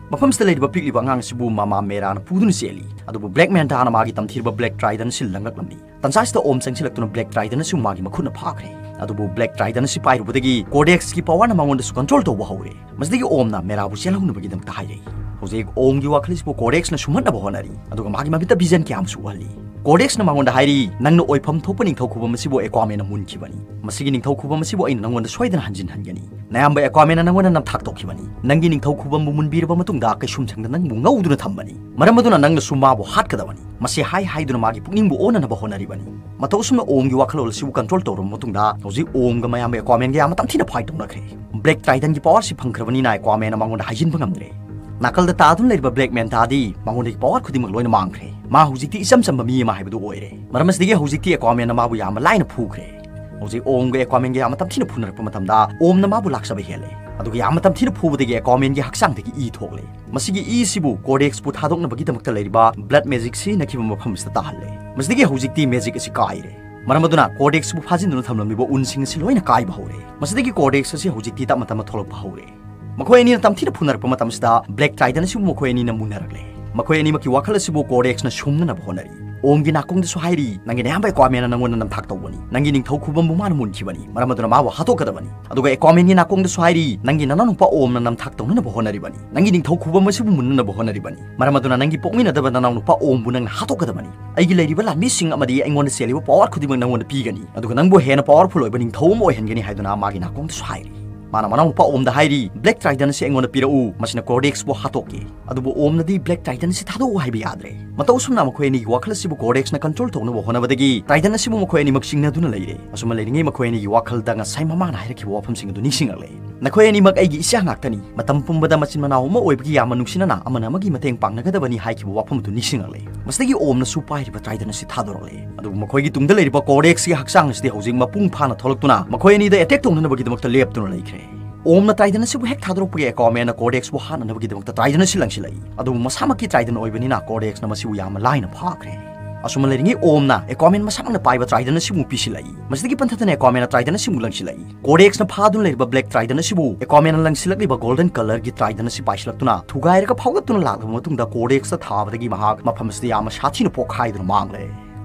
ꯃꯐꯝꯁꯤꯗ ꯂꯩꯔꯤꯕ ꯄꯤꯛꯂꯤꯕ ꯑꯉꯥꯡ ꯑꯁꯤꯕꯨ ꯃꯃꯥ ꯃꯦꯔꯥꯅ ꯄꯨꯗꯨꯅ ꯆꯦꯜꯂꯤ ꯑꯗꯨꯕꯨ ꯕ꯭ꯂꯦꯛ ꯃꯦꯟꯇꯥꯅ ꯃꯥꯒꯤ ꯇꯝꯊꯤꯔꯕ ꯕ꯭ꯂꯦꯛ ꯇ꯭ꯔꯥꯏꯗꯟ ꯑꯁꯤ ꯂꯪꯂꯛꯂꯝꯃꯤ ꯇꯟꯖꯥꯁꯤꯗ ꯑꯣꯝ ꯆꯪꯁꯤꯜꯂꯛꯇꯨꯅ ꯕ꯭ꯂꯦꯛ ꯇ꯭ꯔꯥꯏꯗꯟ ꯑꯁꯤ ꯃꯥꯒꯤ ꯃꯈꯨꯠꯅ ꯐꯥꯈ꯭ꯔꯦ ꯑꯗꯨꯕꯨ ꯕ꯭ꯂꯦꯛ ꯇ꯭ꯔꯥꯏꯗꯟ ꯑꯁꯤ ꯄꯥꯏꯔꯨꯕꯗꯒꯤ ꯀꯣꯔꯗꯦꯛꯁꯀꯤ ꯄꯋꯥꯔꯅ ꯃꯉꯣꯟꯗꯁꯨ ꯀꯟꯇ꯭ꯔꯣꯜ ꯇꯧꯕ ꯍꯧꯔꯦ ꯃꯁꯤꯗꯒꯤ ꯑꯣꯝꯅ ꯃꯦꯔꯥꯕꯨ ꯆꯦꯜꯍꯧꯅꯕꯒꯤꯗꯃꯛꯇ ꯍꯥꯏꯔꯛꯏ ꯍꯧꯖꯤꯛ ꯑꯣꯝꯒꯤ ꯋꯥꯈꯜꯁꯤꯕꯨ ꯀꯣꯔꯗꯦꯛꯁꯅ ꯁꯨꯝꯍꯠꯅꯕ ꯍꯣꯠꯅꯔꯤ ꯑꯗꯨꯒ ꯃꯥꯒꯤ ꯃꯃꯤꯠꯇ ꯚꯤꯖꯟ ꯀꯌꯥ ꯑꯃꯁꯨ ꯎꯍꯜꯂꯤ ꯀꯣꯔꯗꯦꯛꯁꯅ ꯃꯉꯣꯟꯗ ꯍꯥꯏꯔꯤ ꯅꯪꯅ ꯑꯣꯏꯐꯝ ꯊꯣꯛꯄ ꯅꯤꯡꯊꯧ ꯈꯨꯕꯝ ꯑꯁꯤꯕꯨ ꯑꯦꯀ꯭ꯋꯥꯃꯦꯟꯅ ꯃꯨꯟꯈꯤꯕꯅꯤ ꯃꯁꯤꯒꯤ ꯅꯤꯡꯊꯧ ꯈꯨꯕꯝ ꯑꯁꯤꯕꯨ ꯑꯩꯅ ꯅꯪꯉꯣꯟꯗ ꯁꯣꯏꯗꯅ ꯍꯟꯖꯤꯟꯍꯟꯒꯅꯤ ꯅꯌꯥꯝꯕ ꯑꯦꯀ꯭ꯋꯥꯃꯦꯟꯅ ꯅꯪꯉꯣꯟꯗ ꯅꯝꯊꯥꯛ ꯇꯧꯈꯤꯕꯅꯤ ꯅꯪꯒꯤ ꯅꯤꯡꯊꯧ ꯈꯨꯕꯝꯕꯨ ꯃꯨꯟꯕꯤꯔꯕ ꯃꯇꯨꯡꯗ ꯀꯩꯁꯨꯝꯁꯪꯗ ꯅꯪꯕꯨ ꯉꯧꯗꯨꯅ ꯊꯝꯕꯅꯤ ꯃꯔꯝ ꯑꯗꯨꯅ ꯅꯪꯅꯁꯨ ꯃꯥꯕꯨ ꯍꯥꯠꯀꯗꯕꯅꯤ ꯃꯁꯤ ꯍꯥꯏ ꯍꯥꯏꯗꯨꯅ ꯃꯥꯒꯤ ꯄꯨꯛꯅꯤꯡꯕꯨ ꯑꯣꯟꯅꯅꯕ ꯍꯣꯠꯅꯔꯤꯕꯅꯤ ꯃꯇꯧ ꯑꯁꯨꯝꯅ ꯑꯣꯝꯒꯤ ꯋꯥꯈꯜꯂꯣꯟ ꯑꯁꯤꯕꯨ ꯀꯟꯇ꯭ꯔꯣꯜ ꯇꯧꯔꯕ ꯃꯇꯨꯡꯗ ꯍꯧꯖꯤꯛ ꯑꯣꯝꯒ ꯃꯌꯥꯝꯕ ꯑꯦꯀ꯭ꯋꯥꯃꯦꯟꯒ ꯌꯥꯝꯅ ꯇꯝꯊꯤꯅ ꯐꯥꯏꯠ ꯇꯧꯅꯈ꯭ꯔꯦ ꯕ꯭ꯂꯦꯛ ꯇ꯭ꯔꯥꯏꯗꯟꯒꯤ ꯄꯋꯥꯔꯁꯤ ꯐꯪꯈ꯭ꯔꯕꯅꯤꯅ ꯑꯦꯀ꯭ꯋꯥꯃꯦꯟꯅ ꯃꯉꯣꯟꯗ ꯍꯥꯏꯖꯤꯟꯕ ꯉꯝꯗ꯭ꯔꯦ ꯅꯥꯀꯜꯗ ꯇꯥꯗꯨꯅ ꯂꯩꯔꯤꯕ ꯕ꯭ꯂꯦꯛ ꯃꯦꯟꯇꯥꯗꯤ ꯃꯉꯣꯟꯗꯒꯤ ꯄꯋꯥꯔ ꯈꯨꯗꯤꯡꯃꯛ ꯂꯣꯏꯅ ꯃꯥꯡꯈ꯭ꯔꯦ ꯃꯥ ꯍꯧꯖꯤꯛꯇꯤ ꯏꯆꯝ ꯆꯝꯕ ꯃꯤ ꯑꯃ ꯍꯥꯏꯕꯗꯨ ꯑꯣꯏꯔꯦ ꯃꯔꯝ ꯑꯁꯤꯗꯒꯤ ꯍꯧꯖꯤꯛꯇꯤ ꯑꯦꯀ꯭ꯋꯥꯃꯦꯟꯅ ꯃꯥꯕꯨ ꯌꯥꯝꯅ ꯂꯥꯏꯅ ꯐꯨꯈ꯭ꯔꯦ ꯍꯧꯖꯤꯛ ꯑꯣꯝꯒ ꯑꯦꯀ꯭ꯋꯥꯃꯦꯟꯒ ꯌꯥꯝꯅ ꯇꯝꯊꯤꯅ ꯐꯨꯅꯔꯛꯄ ꯃꯇꯝꯗ ꯑꯣꯝꯅ ꯃꯥꯕꯨ ꯂꯥꯛꯆꯕ ꯍꯦꯜꯂꯦ ꯑꯗꯨꯒ ꯌꯥꯝꯅ ꯇꯝꯊꯤꯅ ꯐꯨꯕꯗꯒꯤ ꯑꯦꯀ꯭ꯋꯥꯃꯦꯟꯒꯤ ꯍꯛꯆꯥꯡꯗꯒꯤ ꯏ ꯊꯣꯛꯂꯦ ꯃꯁꯤꯒꯤ ꯏꯁꯤꯕꯨ ꯀꯣꯔꯗꯦꯛꯁꯄꯨ ꯊꯥꯗꯣꯛꯅꯕꯒꯤꯗꯃꯛꯇ ꯂꯩꯔꯤꯕ ꯕ꯭ꯂꯗ ꯃꯦꯖꯤꯛ ꯁꯤꯖꯤꯟꯅꯈꯤꯕ ꯃꯐꯝꯁꯤꯗ ꯇꯥꯍꯜꯂꯦ ꯃꯁꯤꯗꯒꯤ ꯍꯧꯖꯤꯛꯇꯤ ꯃꯦꯖꯤꯛ ꯑꯁꯤ ꯀꯥꯏꯔꯦ ꯃꯔꯝ ꯑꯗꯨꯅ ꯀꯣꯔꯗꯦꯛꯁꯄꯨ ꯐꯥꯖꯤꯟꯗꯨꯅ ꯊꯝꯂꯝꯂꯤꯕ ꯎꯟꯁꯤꯡ ꯑꯁꯤ ꯂꯣꯏꯅ ꯀꯥꯏꯕ ꯍꯧꯔꯦ ꯃꯁꯤꯗꯒꯤ ꯀꯣꯔꯗꯦꯛꯁ ꯑꯁꯤ ꯍꯧꯖꯤꯛꯇꯤ ꯇꯞꯅ ꯇꯞꯅ ꯊꯣꯛꯂꯛꯄ ꯍꯧꯔꯦ ꯃꯈꯣꯏ ꯑꯅꯤꯅ ꯇꯝꯊꯤꯅ ꯐꯨꯅꯔꯛꯄ ꯃꯇꯝꯁꯤꯗ ꯕ꯭ꯂꯦꯛ ꯇ꯭ꯔꯥꯏꯗꯟ ꯑꯁꯤꯕꯨ ꯃꯈꯣꯏ ꯑꯅꯤꯅ ꯃꯨꯟꯅꯔꯛꯂꯦ ꯃꯈꯣꯏ ꯑꯅꯤꯃꯛꯀꯤ ꯋꯥꯈꯜ ꯑꯁꯤꯕꯨ ꯀꯣꯔꯗꯦꯛꯁꯅ ꯁꯨꯝꯅꯅꯕ ꯍꯣꯠꯅꯔꯤ ꯑꯣꯝꯒꯤ ꯅꯥꯀꯣꯡꯗꯁꯨ ꯍꯥꯏꯔꯤ ꯅꯪꯒꯤ ꯅꯌꯥꯝꯕ ꯑꯦꯀ꯭ꯋꯥꯃꯦꯟꯅ ꯅꯪꯉꯣꯟꯗ ꯅꯝꯊꯥꯛ ꯇꯧꯕꯅꯤ ꯅꯪꯒꯤ ꯅꯤꯡꯊꯧ ꯈꯨꯕꯝꯕꯨ ꯃꯥꯅ ꯃꯨꯟꯈꯤꯕꯅꯤ ꯃꯔꯝ ꯑꯗꯨꯅ ꯃꯥꯕꯨ ꯍꯥꯠꯇꯣꯛꯀꯗꯕꯅꯤ ꯑꯗꯨꯒ ꯑꯦꯀ꯭ꯋꯥꯃꯦꯟꯒꯤ ꯅꯥꯀꯣꯡꯗꯁꯨ ꯍꯥꯏꯔꯤ ꯅꯪꯒꯤ ꯅꯅꯥꯎꯅꯨꯄꯥ ꯑꯣꯝꯅ ꯅꯝꯊꯥꯛ ꯇꯧꯅꯅꯕ ꯍꯣꯠꯅꯔꯤꯕꯅꯤ ꯅꯪꯒꯤ ꯅꯤꯡꯊꯧ ꯈꯨꯕꯝ ꯑꯁꯤꯕꯨ ꯃꯨꯟꯅꯅꯕ ꯍꯣꯠꯅꯔꯤꯕꯅꯤ ꯃꯔꯝ ꯑꯗꯨꯅ ꯅꯪꯒꯤ ꯄꯣꯛꯃꯤꯟꯅꯗꯕ ꯅꯅꯥꯎꯅꯨꯄꯥ ꯑꯣꯝꯕꯨ ꯅꯪꯅ ꯍꯥꯠꯇꯣꯛꯀꯗꯕꯅꯤ ꯑꯩꯒꯤ ꯂꯩꯔꯤꯕ ꯂꯥꯟꯃꯤꯁꯤꯡ ꯑꯃꯗꯤ ꯑꯩꯉꯣꯟꯗ ꯆꯦꯜꯂꯤꯕ ꯄꯋꯥꯔ ꯈꯨꯗꯤꯡꯃꯛ ꯅꯪꯉꯣꯟꯗ ꯄꯤꯒꯅꯤ ꯑꯗꯨꯒ ꯅꯪꯕꯨ ꯍꯦꯟꯅ ꯄꯋꯥꯔꯐꯨꯜ ꯑꯣꯏꯕ ꯅꯤꯡꯊꯧ ꯑꯃ ꯑꯣꯏꯍꯟꯒꯅꯤ ꯍꯥꯏꯗꯨꯅ ꯃꯥꯒꯤ ꯅꯥꯀꯣꯡꯗꯁꯨ ꯍꯥꯏꯔꯤ ꯃꯥꯅ ꯃꯅꯥꯎꯅꯨꯄꯥ ꯑꯣꯝꯗ ꯍꯥꯏꯔꯤ ꯕ꯭ꯂꯦꯛ ꯇ꯭ꯔꯥꯏꯗꯟ ꯑꯁꯤ ꯑꯩꯉꯣꯟꯗ ꯄꯤꯔꯛꯎ ꯃꯁꯤꯅ ꯀꯣꯔꯗꯦꯛꯁꯄꯨ ꯍꯥꯠꯇꯣꯛꯀꯦ ꯑꯗꯨꯕꯨ ꯑꯣꯝꯅꯗꯤ ꯕ꯭ꯂꯦꯛ ꯇ꯭ꯔꯥꯏꯗꯟ ꯑꯁꯤ ꯊꯥꯗꯣꯛꯎ ꯍꯥꯏꯕ ꯌꯥꯗ꯭ꯔꯦ ꯃꯇꯧ ꯑꯁꯨꯝꯅ ꯃꯈꯣꯏ ꯑꯅꯤꯒꯤ ꯋꯥꯈꯜ ꯑꯁꯤꯕꯨ ꯀꯣꯔꯗꯦꯛꯁꯅ ꯀꯟꯇ꯭ꯔꯣꯜ ꯇꯧꯅꯕ ꯍꯣꯠꯅꯕꯗꯒꯤ ꯇ꯭ꯔꯥꯏꯗꯟ ꯑꯁꯤꯕꯨ ꯃꯈꯣꯏ ꯑꯅꯤꯃꯛ ꯆꯤꯡꯅꯗꯨꯅ ꯂꯩꯔꯦ ꯑꯁꯨꯝꯅ ꯂꯩꯔꯤꯉꯩ ꯃꯈꯣꯏ ꯑꯅꯤꯒꯤ ꯋꯥꯈꯜꯗ ꯉꯁꯥꯏ ꯃꯃꯥꯅ ꯍꯥꯏꯔꯛꯈꯤꯕ ꯋꯥꯐꯝꯁꯤꯡ ꯑꯗꯨ ꯅꯤꯡꯁꯤꯡꯂꯛꯂꯦ ꯅꯈꯣꯏ ꯑꯅꯤꯃꯛ ꯑꯩꯒꯤ ꯏꯆꯥ ꯉꯥꯛꯇꯅꯤ ꯃꯇꯝ ꯄꯨꯝꯕꯗ ꯃꯆꯤꯟ ꯃꯅꯥꯎ ꯑꯃ ꯑꯣꯏꯕꯒꯤ ꯌꯥꯝꯅ ꯅꯨꯡꯁꯤꯅꯅ ꯑꯃꯅ ꯑꯃꯒꯤ ꯃꯇꯦꯡ ꯄꯥꯡꯅꯒꯗꯕꯅꯤ ꯍꯥꯏꯈꯤꯕ ꯋꯥꯐꯝ ꯑꯗꯨ ꯅꯤꯡꯁꯤꯡꯂꯛꯂꯦ ꯃꯁꯤꯗꯒꯤ ꯑꯣꯝꯅꯁꯨ ꯄꯥꯏꯔꯤꯕ ꯇ꯭ꯔꯥꯏꯗꯟ ꯑꯁꯤ ꯊꯥꯗꯣꯔꯛꯂꯦ ꯑꯗꯨꯕꯨ ꯃꯈꯣꯏꯒꯤ ꯇꯨꯡꯗ ꯂꯩꯔꯤꯕ ꯀꯣꯔꯗꯦꯛꯁꯀꯤ ꯍꯛꯆꯥꯡ ꯑꯁꯤꯗꯤ ꯍꯧꯖꯤꯛ ꯃꯄꯨꯡ ꯐꯥꯅ ꯊꯣꯛꯂꯛꯇꯨꯅ ꯃꯈꯣꯏ ꯑꯅꯤꯗ ꯑꯦꯇꯦꯛ ꯇꯧꯅꯅꯕꯒꯤꯗꯃꯛꯇ ꯂꯦꯞꯇꯨꯅ ꯂꯩꯈ꯭ꯔꯦ ꯑꯣꯝꯅ ꯇ꯭ꯔꯥꯏꯗꯟ ꯑꯁꯤꯕꯨ ꯍꯦꯛ ꯊꯥꯗꯣꯔꯛꯄꯒꯤ ꯑꯦꯀ꯭ꯋꯥꯃꯦꯟꯅ ꯀꯣꯔꯗꯦꯛꯁꯄꯨ ꯍꯥꯠꯅꯅꯕꯒꯤꯗꯃꯛꯇ ꯇ꯭ꯔꯥꯏꯗꯟ ꯑꯁꯤ ꯂꯪꯁꯤꯜꯂꯛꯏ ꯑꯗꯨꯕꯨ ꯃꯁꯥꯃꯛꯀꯤ ꯇ꯭ꯔꯥꯏꯗꯟ ꯑꯣꯏꯕꯅꯤꯅ ꯀꯣꯔꯗꯦꯛꯁꯅ ꯃꯁꯤꯕꯨ ꯌꯥꯝꯅ ꯂꯥꯏꯅ ꯐꯥꯈ꯭ꯔꯦ ꯑꯁꯨꯝꯅ ꯂꯩꯔꯤꯉꯩ ꯑꯣꯝꯅ ꯑꯦꯀ꯭ꯋꯥꯃꯦꯟ ꯃꯁꯥꯃꯛꯅ ꯄꯥꯏꯕ ꯇ꯭ꯔꯥꯏꯗꯟ ꯑꯁꯤꯕꯨ ꯄꯤꯁꯤꯜꯂꯛꯏ ꯃꯁꯤꯗꯒꯤ ꯄꯟꯊꯗꯅ ꯑꯦꯀ꯭ꯋꯥꯃꯦꯟꯅ ꯇ꯭ꯔꯥꯏꯗꯟ ꯑꯁꯤꯕꯨ ꯂꯪꯁꯤꯜꯂꯛꯏ ꯀꯣꯔꯗꯦꯛꯁꯅ ꯐꯥꯗꯨꯅ ꯂꯩꯔꯤꯕ ꯕ꯭ꯂꯦꯛ ꯇ꯭ꯔꯥꯏꯗꯟ ꯑꯁꯤꯕꯨ ꯑꯦꯀ꯭ꯋꯥꯃꯦꯟꯅ ꯂꯪꯁꯤꯜꯂꯛꯂꯤꯕ ꯒꯣꯜꯗꯟ ꯀꯂꯔꯒꯤ ꯇ꯭ꯔꯥꯏꯗꯟ ꯑꯁꯤ ꯄꯥꯏꯁꯤꯜꯂꯛꯇꯨꯅ ꯊꯨꯒꯥꯏꯔꯒ ꯐꯥꯎꯒꯠꯇꯨꯅ ꯂꯥꯛꯂꯕ ꯃꯇꯨꯡꯗ ꯀꯣꯔꯗꯦꯛꯁꯇ ꯊꯥꯕꯗꯒꯤ ꯃꯍꯥꯛ ꯃꯐꯝ ꯑꯁꯤꯗ ꯌꯥꯝꯅ ꯁꯥꯊꯤꯅ ꯄꯣꯛꯈꯥꯏꯗꯨꯅ ꯃꯥꯡꯂꯦ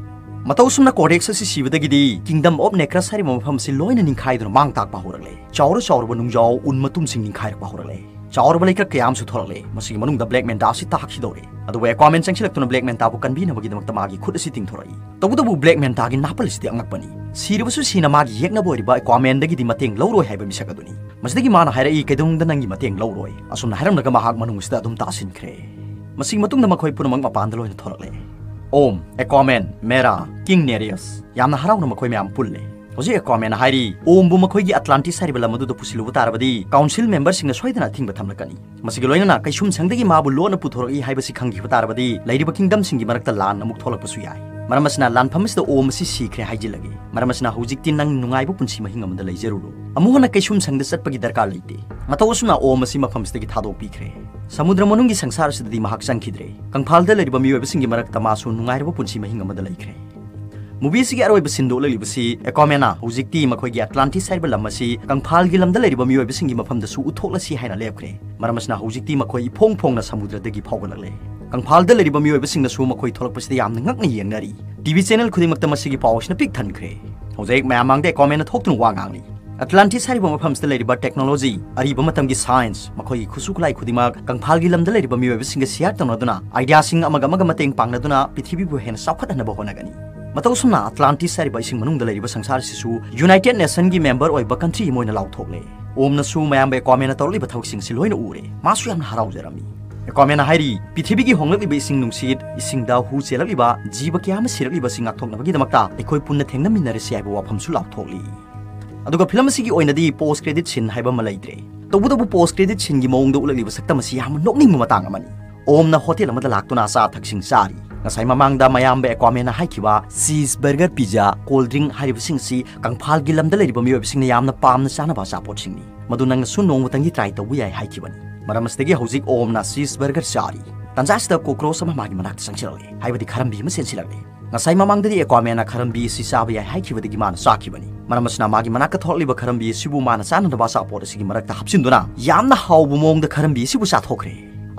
ꯃꯇꯧ ꯑꯁꯨꯝꯅ ꯀꯣꯔꯗꯦꯛꯁ ꯑꯁꯤ ꯁꯤꯕꯗꯒꯤꯗꯤ ꯀꯤꯡꯗꯝ ꯑꯣꯐ ꯅꯦꯀ꯭ꯔꯁ ꯍꯥꯏꯔꯤꯕ ꯃꯐꯝ ꯑꯁꯤ ꯂꯣꯏꯅ ꯅꯤꯡꯈꯥꯏꯗꯨꯅ ꯃꯥꯡ ꯇꯥꯛꯄ ꯍꯧꯔꯛꯂꯦ ꯆꯥꯎꯔ ꯆꯥꯎꯔꯕ ꯅꯨꯡꯖꯥꯎ ꯎꯟ ꯃꯇꯨꯝꯁꯤꯡ ꯅꯤꯡꯈꯥꯏꯔꯛꯄ ꯍꯧꯔꯛꯂꯦ ꯆꯥꯎꯔꯕ ꯂꯩꯀ꯭ꯔꯛ ꯀꯌꯥ ꯑꯃꯁꯨ ꯊꯣꯔꯛꯂꯦ ꯃꯁꯤꯒꯤ ꯃꯅꯨꯡꯗ ꯕ꯭ꯂꯦꯛ ꯃꯦꯟꯇꯥ ꯑꯁꯤ ꯇꯥꯈꯤꯗꯧꯔꯦ ꯑꯗꯨꯕꯨ ꯑꯦꯀ꯭ꯋꯥꯃꯦꯟ ꯆꯪꯁꯤꯜꯂꯛꯇꯨꯅ ꯕ꯭ꯂꯦꯛ ꯃꯦꯟꯇꯥꯕꯨ ꯀꯟꯕꯤꯅꯕꯒꯤꯗꯃꯛꯇ ꯃꯥꯒꯤ ꯈꯨꯠ ꯑꯁꯤ ꯇꯤꯡꯊꯣꯔꯛꯏ ꯇꯧꯕꯇꯕꯨ ꯕ꯭ꯂꯦꯛ ꯃꯦꯟꯇꯥꯒꯤ ꯅꯥꯄꯜ ꯑꯁꯤꯗꯤ ꯑꯉꯛꯄꯅꯤ ꯁꯤꯔꯕꯁꯨ ꯁꯤꯅ ꯃꯥꯒꯤ ꯌꯦꯛꯅꯕ ꯑꯣꯏꯔꯤꯕ ꯑꯦꯀ꯭ꯋꯥꯃꯦꯟꯗꯒꯤꯗꯤ ꯃꯇꯦꯡ ꯂꯧꯔꯣꯏ ꯍꯥꯏꯕ ꯃꯤꯁꯛ ꯑꯗꯨꯅꯤ ꯃꯁꯤꯗꯒꯤ ꯃꯥꯅ ꯍꯥꯏꯔꯛꯏ ꯀꯩꯗꯧꯅꯨꯡꯗ ꯅꯪꯒꯤ ꯃꯇꯦꯡ ꯂꯧꯔꯣꯏ ꯑꯁꯨꯝꯅ ꯍꯥꯏꯔꯝꯂꯒ ꯃꯍꯥꯛ ꯃꯅꯨꯡꯁꯤꯗ ꯑꯗꯨꯝ ꯇꯥꯁꯤꯟꯈ꯭ꯔꯦ ꯃꯁꯤꯒꯤ ꯃꯇꯨꯡꯗ ꯃꯈꯣꯏ ꯄꯨꯝꯅꯃꯛ ꯃꯄꯥꯟꯗ ꯂꯣꯏꯅ ꯊꯣꯔꯛꯂꯦ ꯑꯣꯝ ꯑꯦꯀ꯭ꯋꯥꯃꯦꯟ ꯃꯦꯔꯥ ꯀꯤꯡ ꯅꯦꯔꯤꯌꯁ ꯌꯥꯝꯅ ꯍꯔꯥꯎꯅ ꯃꯈꯣꯏ ꯃꯌꯥꯝ ꯄꯨꯜꯂꯦ ꯍꯧꯖꯤꯛ ꯑꯦꯀ꯭ꯋꯥꯃꯦꯟꯅ ꯍꯥꯏꯔꯤ ꯑꯣꯝꯕꯨ ꯃꯈꯣꯏꯒꯤ ꯑꯠꯂꯥꯟꯇꯤꯁ ꯍꯥꯏꯔꯤꯕ ꯂꯝ ꯑꯗꯨꯗ ꯄꯨꯁꯤꯜꯂꯨꯕ ꯇꯥꯔꯕꯗꯤ ꯀꯥꯎꯟꯁꯤꯜ ꯃꯦꯝꯕꯔꯁꯤꯡꯅ ꯁꯣꯏꯗꯅ ꯑꯊꯤꯡꯕ ꯊꯝꯂꯛꯀꯅꯤ ꯃꯁꯤꯒꯤ ꯂꯣꯏꯅꯅ ꯀꯩꯁꯨꯝꯁꯪꯗꯒꯤ ꯃꯥꯕꯨ ꯂꯣꯟꯅ ꯄꯨꯊꯣꯔꯛꯏ ꯍꯥꯏꯕꯁꯤ ꯈꯪꯈꯤꯕ ꯇꯥꯔꯕꯗꯤ ꯂꯩꯔꯤꯕ ꯀꯤꯡꯗꯝꯁꯤꯡꯒꯤ ꯃꯔꯛꯇ ꯂꯥꯟ ꯑꯃꯨꯛ ꯊꯣꯛꯂꯛꯄꯁꯨ ꯌꯥꯏ ꯃꯔꯝ ꯑꯁꯤꯅ ꯂꯥꯟꯐꯝ ꯑꯁꯤꯗ ꯑꯣꯝ ꯑꯁꯤ ꯁꯤꯈ꯭ꯔꯦ ꯍꯥꯏꯖꯤꯜꯂꯒꯦ ꯃꯔꯝ ꯑꯁꯤꯅ ꯍꯧꯖꯤꯛꯇꯤ ꯅꯪ ꯅꯨꯡꯉꯥꯏꯕ ꯄꯨꯟꯁꯤ ꯃꯍꯤꯡ ꯑꯃꯗ ꯂꯩꯖꯔꯨꯔꯣ ꯑꯃꯨꯛ ꯍꯟꯅ ꯀꯩꯁꯨꯝꯁꯪꯗ ꯆꯠꯄꯒꯤ ꯗꯔꯀꯥꯔ ꯂꯩꯇꯦ ꯃꯇꯧ ꯑꯁꯨꯝꯅ ꯑꯣꯝ ꯑꯁꯤ ꯃꯐꯝꯁꯤꯗꯒꯤ ꯊꯥꯗꯣꯛꯄꯤꯈ꯭ꯔꯦ ꯁꯃꯨꯗ꯭ꯔ ꯃꯅꯨꯡꯒꯤ ꯁꯪꯁꯥꯔ ꯑꯁꯤꯗꯗꯤ ꯃꯍꯥꯛ ꯆꯪꯈꯤꯗ꯭ꯔꯦ ꯀꯪꯐꯥꯜꯗ ꯂꯩꯔꯤꯕ ꯃꯤꯑꯣꯏꯕꯁꯤꯡꯒꯤ ꯃꯔꯛꯇ ꯃꯥꯁꯨ ꯅꯨꯡꯉꯥꯏꯔꯕ ꯄꯨꯟꯁꯤ ꯃꯍꯤꯡ ꯑꯃꯗ ꯂꯩꯈ꯭ꯔꯦ ꯃꯨꯚꯤ ꯑꯁꯤꯒꯤ ꯑꯔꯣꯏꯕ ꯁꯤꯟꯗ ꯎꯠꯂꯛꯂꯤꯕꯁꯤ ꯑꯦꯀ꯭ꯋꯥꯃꯦꯟꯅ ꯍꯧꯖꯤꯛꯇꯤ ꯃꯈꯣꯏꯒꯤ ꯑꯠꯂꯥꯟꯇꯤꯁ ꯍꯥꯏꯔꯤꯕ ꯂꯝ ꯑꯁꯤ ꯀꯪꯐꯥꯜꯒꯤ ꯂꯝꯗ ꯂꯩꯔꯤꯕ ꯃꯤꯑꯣꯏꯕꯁꯤꯡꯒꯤ ꯃꯐꯝꯗꯁꯨ ꯎꯠꯊꯣꯛꯂꯁꯤ ꯍꯥꯏꯅ ꯂꯦꯞꯈ꯭ꯔꯦ ꯃꯔꯝ ꯑꯁꯤꯅ ꯍꯧꯖꯤꯛꯇꯤ ꯃꯈꯣꯏ ꯏꯐꯣꯡ ꯐꯣꯡꯅ ꯁꯃꯨꯗ꯭ꯔꯗꯒꯤ ꯐꯥꯎꯒꯠꯂꯛꯂꯦ ꯀꯪꯐꯥꯜꯗ ꯂꯩꯔꯤꯕ ꯃꯤꯑꯣꯏꯕꯁꯤꯡꯅꯁꯨ ꯃꯈꯣꯏ ꯊꯣꯛꯂꯛꯄꯁꯤꯗ ꯌꯥꯝꯅ ꯉꯛꯅ ꯌꯦꯡꯅꯔꯤ ꯇꯤꯚꯤ ꯆꯦꯅꯦꯜ ꯈꯨꯗꯤꯡꯃꯛꯇ ꯃꯁꯤꯒꯤ ꯄꯥꯎ ꯑꯁꯤꯅ ꯄꯤꯛ ꯊꯟꯈ꯭ꯔꯦ ꯍꯧꯖꯤꯛ ꯃꯌꯥꯝ ꯃꯥꯡꯗ ꯑꯦꯀ꯭ꯋꯥꯃꯦꯟꯅ ꯊꯣꯛꯇꯨꯅ ꯋꯥ ꯉꯥꯡꯂꯤ ꯑꯠꯂꯥꯟꯇꯤꯁ ꯍꯥꯏꯔꯤꯕ ꯃꯐꯝꯁꯤꯗ ꯂꯩꯔꯤꯕ ꯇꯦꯛꯅꯣꯂꯣꯖꯤ ꯑꯔꯤꯕ ꯃꯇꯝꯒꯤ ꯁꯥꯏꯟꯁ ꯃꯈꯣꯏꯒꯤ ꯈꯨꯠꯁꯨ ꯈꯨꯠꯂꯥꯏ ꯈꯨꯗꯤꯡꯃꯛ ꯀꯪꯐꯥꯜꯒꯤ ꯂꯝꯗ ꯂꯩꯔꯤꯕ ꯃꯤꯑꯣꯏꯕꯁꯤꯡꯒ ꯁꯤꯌꯔ ꯇꯧꯅꯗꯨꯅ ꯑꯥꯏꯗꯤꯌꯥꯁꯤꯡ ꯑꯃꯒ ꯑꯃꯒ ꯃꯇꯦꯡ ꯄꯥꯡꯅꯗꯨꯅ ꯄ꯭ꯔꯤꯊꯤꯕꯤꯕꯨ ꯍꯦꯟꯅ ꯆꯥꯎꯈꯠꯍꯟꯅꯕ ꯍꯣꯠꯅꯒꯅꯤ ꯃꯇꯧ ꯑꯁꯨꯝꯅ ꯑꯠꯂꯥꯟꯇꯤꯁ ꯍꯥꯏꯔꯤꯕ ꯏꯁꯤꯡ ꯃꯅꯨꯡꯗ ꯂꯩꯔꯤꯕ ꯁꯪꯁꯥꯔꯁꯤꯁꯨ ꯌꯨꯅꯥꯏꯇꯦꯗ ꯅꯦꯁꯟꯒꯤ ꯃꯦꯝꯕꯔ ꯑꯣꯏꯕ ꯀꯟꯇ꯭ꯔꯤ ꯑꯃ ꯑꯣꯏꯅ ꯂꯥꯎꯊꯣꯛꯂꯦ ꯑꯣꯝꯅꯁꯨ ꯃꯌꯥꯝꯕ ꯑꯦꯀ꯭ꯋꯥꯃꯦꯟꯅ ꯇꯧꯔꯛꯂꯤꯕ ꯊꯕꯛꯁꯤꯡꯁꯤ ꯂꯣꯏꯅ ꯎꯔꯦ ꯃꯥꯁꯨ ꯌꯥꯝꯅ ꯍꯔꯥꯎꯖꯔꯝꯃꯤ ꯑꯦꯀ꯭ꯋꯥꯃꯦꯟꯅ ꯍꯥꯏꯔꯤ ꯄ꯭ꯔꯤꯊꯤꯕꯤꯒꯤ ꯍꯣꯡꯂꯛꯂꯤꯕ ꯏꯁꯤꯡ ꯅꯨꯡꯁꯤꯠ ꯏꯁꯤꯡꯗ ꯍꯨ ꯆꯦꯜꯂꯛꯂꯤꯕ ꯖꯤꯕ ꯀꯌꯥ ꯑꯃ ꯁꯤꯔꯛꯂꯤꯕꯁꯤ ꯉꯥꯛꯊꯣꯛꯅꯕꯒꯤꯗꯃꯛꯇ ꯑꯩꯈꯣꯏ ꯄꯨꯟꯅ ꯊꯦꯡꯅꯃꯤꯟꯅꯔꯁꯤ ꯍꯥꯏꯕ ꯋꯥꯐꯝꯁꯨ ꯂꯥꯎꯊꯣꯛꯂꯤ ꯑꯗꯨꯒ ꯐꯤꯂꯝ ꯑꯁꯤꯒꯤ ꯑꯣꯏꯅꯗꯤ ꯄꯣꯁ ꯀ꯭ꯔꯦꯗꯤꯠ ꯁꯤꯟ ꯍꯥꯏꯕ ꯑꯃ ꯂꯩꯇ꯭ꯔꯦ ꯇꯧꯕꯇꯕꯨ ꯄꯣꯁ ꯀ꯭ꯔꯦꯗꯤꯠ ꯁꯤꯟꯒꯤ ꯃꯑꯣꯡꯗ ꯎꯠꯂꯛꯂꯤꯕ ꯁꯛꯇꯝ ꯑꯁꯤ ꯌꯥꯝꯅ ꯅꯣꯛꯅꯤꯡꯕ ꯃꯇꯥꯡ ꯑꯃꯅꯤ ꯑꯣꯝꯅ ꯍꯣꯇꯦꯜ ꯑꯃꯗ ꯂꯥꯛꯇꯨꯅ ꯑꯆꯥ ꯑꯊꯛꯁꯤꯡ ꯆꯥꯔꯤ ꯉꯁꯥꯏ ꯃꯃꯥꯡꯗ ꯃꯌꯥꯝꯕ ꯑꯦꯀ꯭ꯋꯥꯃꯦꯟꯅ ꯍꯥꯏꯈꯤꯕ cheese burger pizza cold drink ꯍꯥꯏꯔꯤꯕꯁꯤꯡ ꯑꯁꯤ ꯀꯪꯐꯥꯜꯒꯤ ꯂꯝꯗ ꯂꯩꯔꯤꯕ ꯃꯤꯑꯣꯏꯕꯁꯤꯡꯅ ꯌꯥꯝꯅ ꯄꯥꯝꯅ ꯆꯥꯅꯕ ꯑꯆꯥꯄꯣꯠꯁꯤꯡꯅꯤ ꯃꯗꯨ ꯅꯪꯅꯁꯨ ꯅꯣꯡꯃꯇꯪꯗꯤ ꯇ꯭ꯔꯥꯏ ꯇꯧꯕ ꯌꯥꯏ ꯍꯥꯏꯈꯤꯕꯅꯤ ꯃꯔꯝ ꯑꯁꯤꯗꯒꯤ ꯍꯧꯖꯤꯛ ꯑꯣꯝꯅ चीज बर्गर ꯆꯥꯔꯤ ꯇꯟꯖꯥꯁꯤꯗ ꯀꯣꯀ꯭ꯔꯣꯆ ꯑꯃ ꯃꯥꯒꯤ ꯃꯅꯥꯛꯇ ꯆꯪꯁꯤꯜꯂꯛꯂꯦ ꯍꯥꯏꯕꯗꯤ ꯈꯔꯝꯕꯤ ꯑꯃ ꯆꯦꯟꯁꯤꯜꯂꯛꯂꯦ ꯉꯁꯥꯏ ꯃꯃꯥꯡꯗꯗꯤ ꯑꯦꯀ꯭ꯋꯥꯃꯦꯟꯅ ꯈꯔꯝꯕꯤ ꯑꯁꯤ ꯆꯥꯕ ꯌꯥꯏ ꯍꯥꯏꯈꯤꯕꯗꯒꯤ ꯃꯥꯅ ꯆꯥꯈꯤꯕꯅꯤ ꯃꯔꯝ ꯑꯁꯤꯅ ꯃꯥꯒꯤ ꯃꯅꯥꯛꯇ ꯊꯣꯛꯂꯤꯕ ꯈꯔꯝꯕꯤ ꯑꯁꯤꯕꯨ ꯃꯥꯅ ꯆꯥꯅꯅꯕ ꯑꯆꯥꯄꯣꯠ ꯑꯁꯤꯒꯤ ꯃꯔꯛꯇ ꯍꯥꯞꯆꯤꯟꯗꯨꯅ ꯌꯥꯝꯅ ꯍꯥꯎꯕ ꯃꯑꯣꯡꯗ ꯈꯔꯝꯕꯤ ꯑꯁꯤꯕꯨ ꯆꯥꯊꯣꯛꯈ꯭ꯔꯦ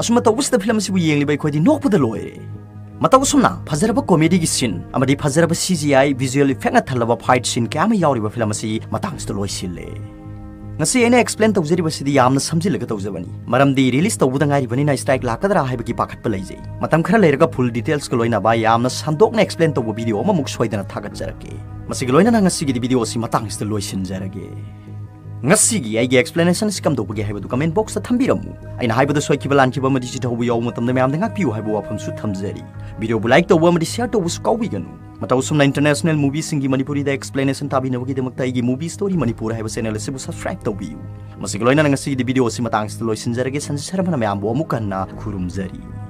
असुम तौबसद फिल्म सिबु येंगलिबा खोदि नोकपद लोयरे मतौ सुमना फजरबा कॉमेडी की सीन अमदी फजरबा सीजीआई विजुअल इफेक्ट ना थलबा फाइट सीन क्याम यावरिबा फिल्म असि मतांगसद लोइसिले ngasi ene explain tawjari basidi yamna samjilaga tawjabani maramdi release tawbuda ngari bani na strike lakadra haibagi pakhat palai matam khara leiraga full details ko loina ba yamna sandokna explain tawbu video ma muk soidana thagat jarake masi loina na ngasi gi video si matang sta loisin jarage ngasi gi ai gi explanation skam tawbu gi haibadu comment box ta thambiramu aina haibadu soikiba lankiba madi chi tawbu yaw matam da mayam da ngak piu haibu wafam su thamjari video bu like tawbu madi share tawbu su kawi ganu matau sumna international movie singi manipuri da explanation tabi na gi demak ta gi movie story manipur haiba channel se bu subscribe tawbiu masi loina na ngasi gi video si matang sta loisin jarage Shanjit Sharma na mayam bu amukan na khurum jari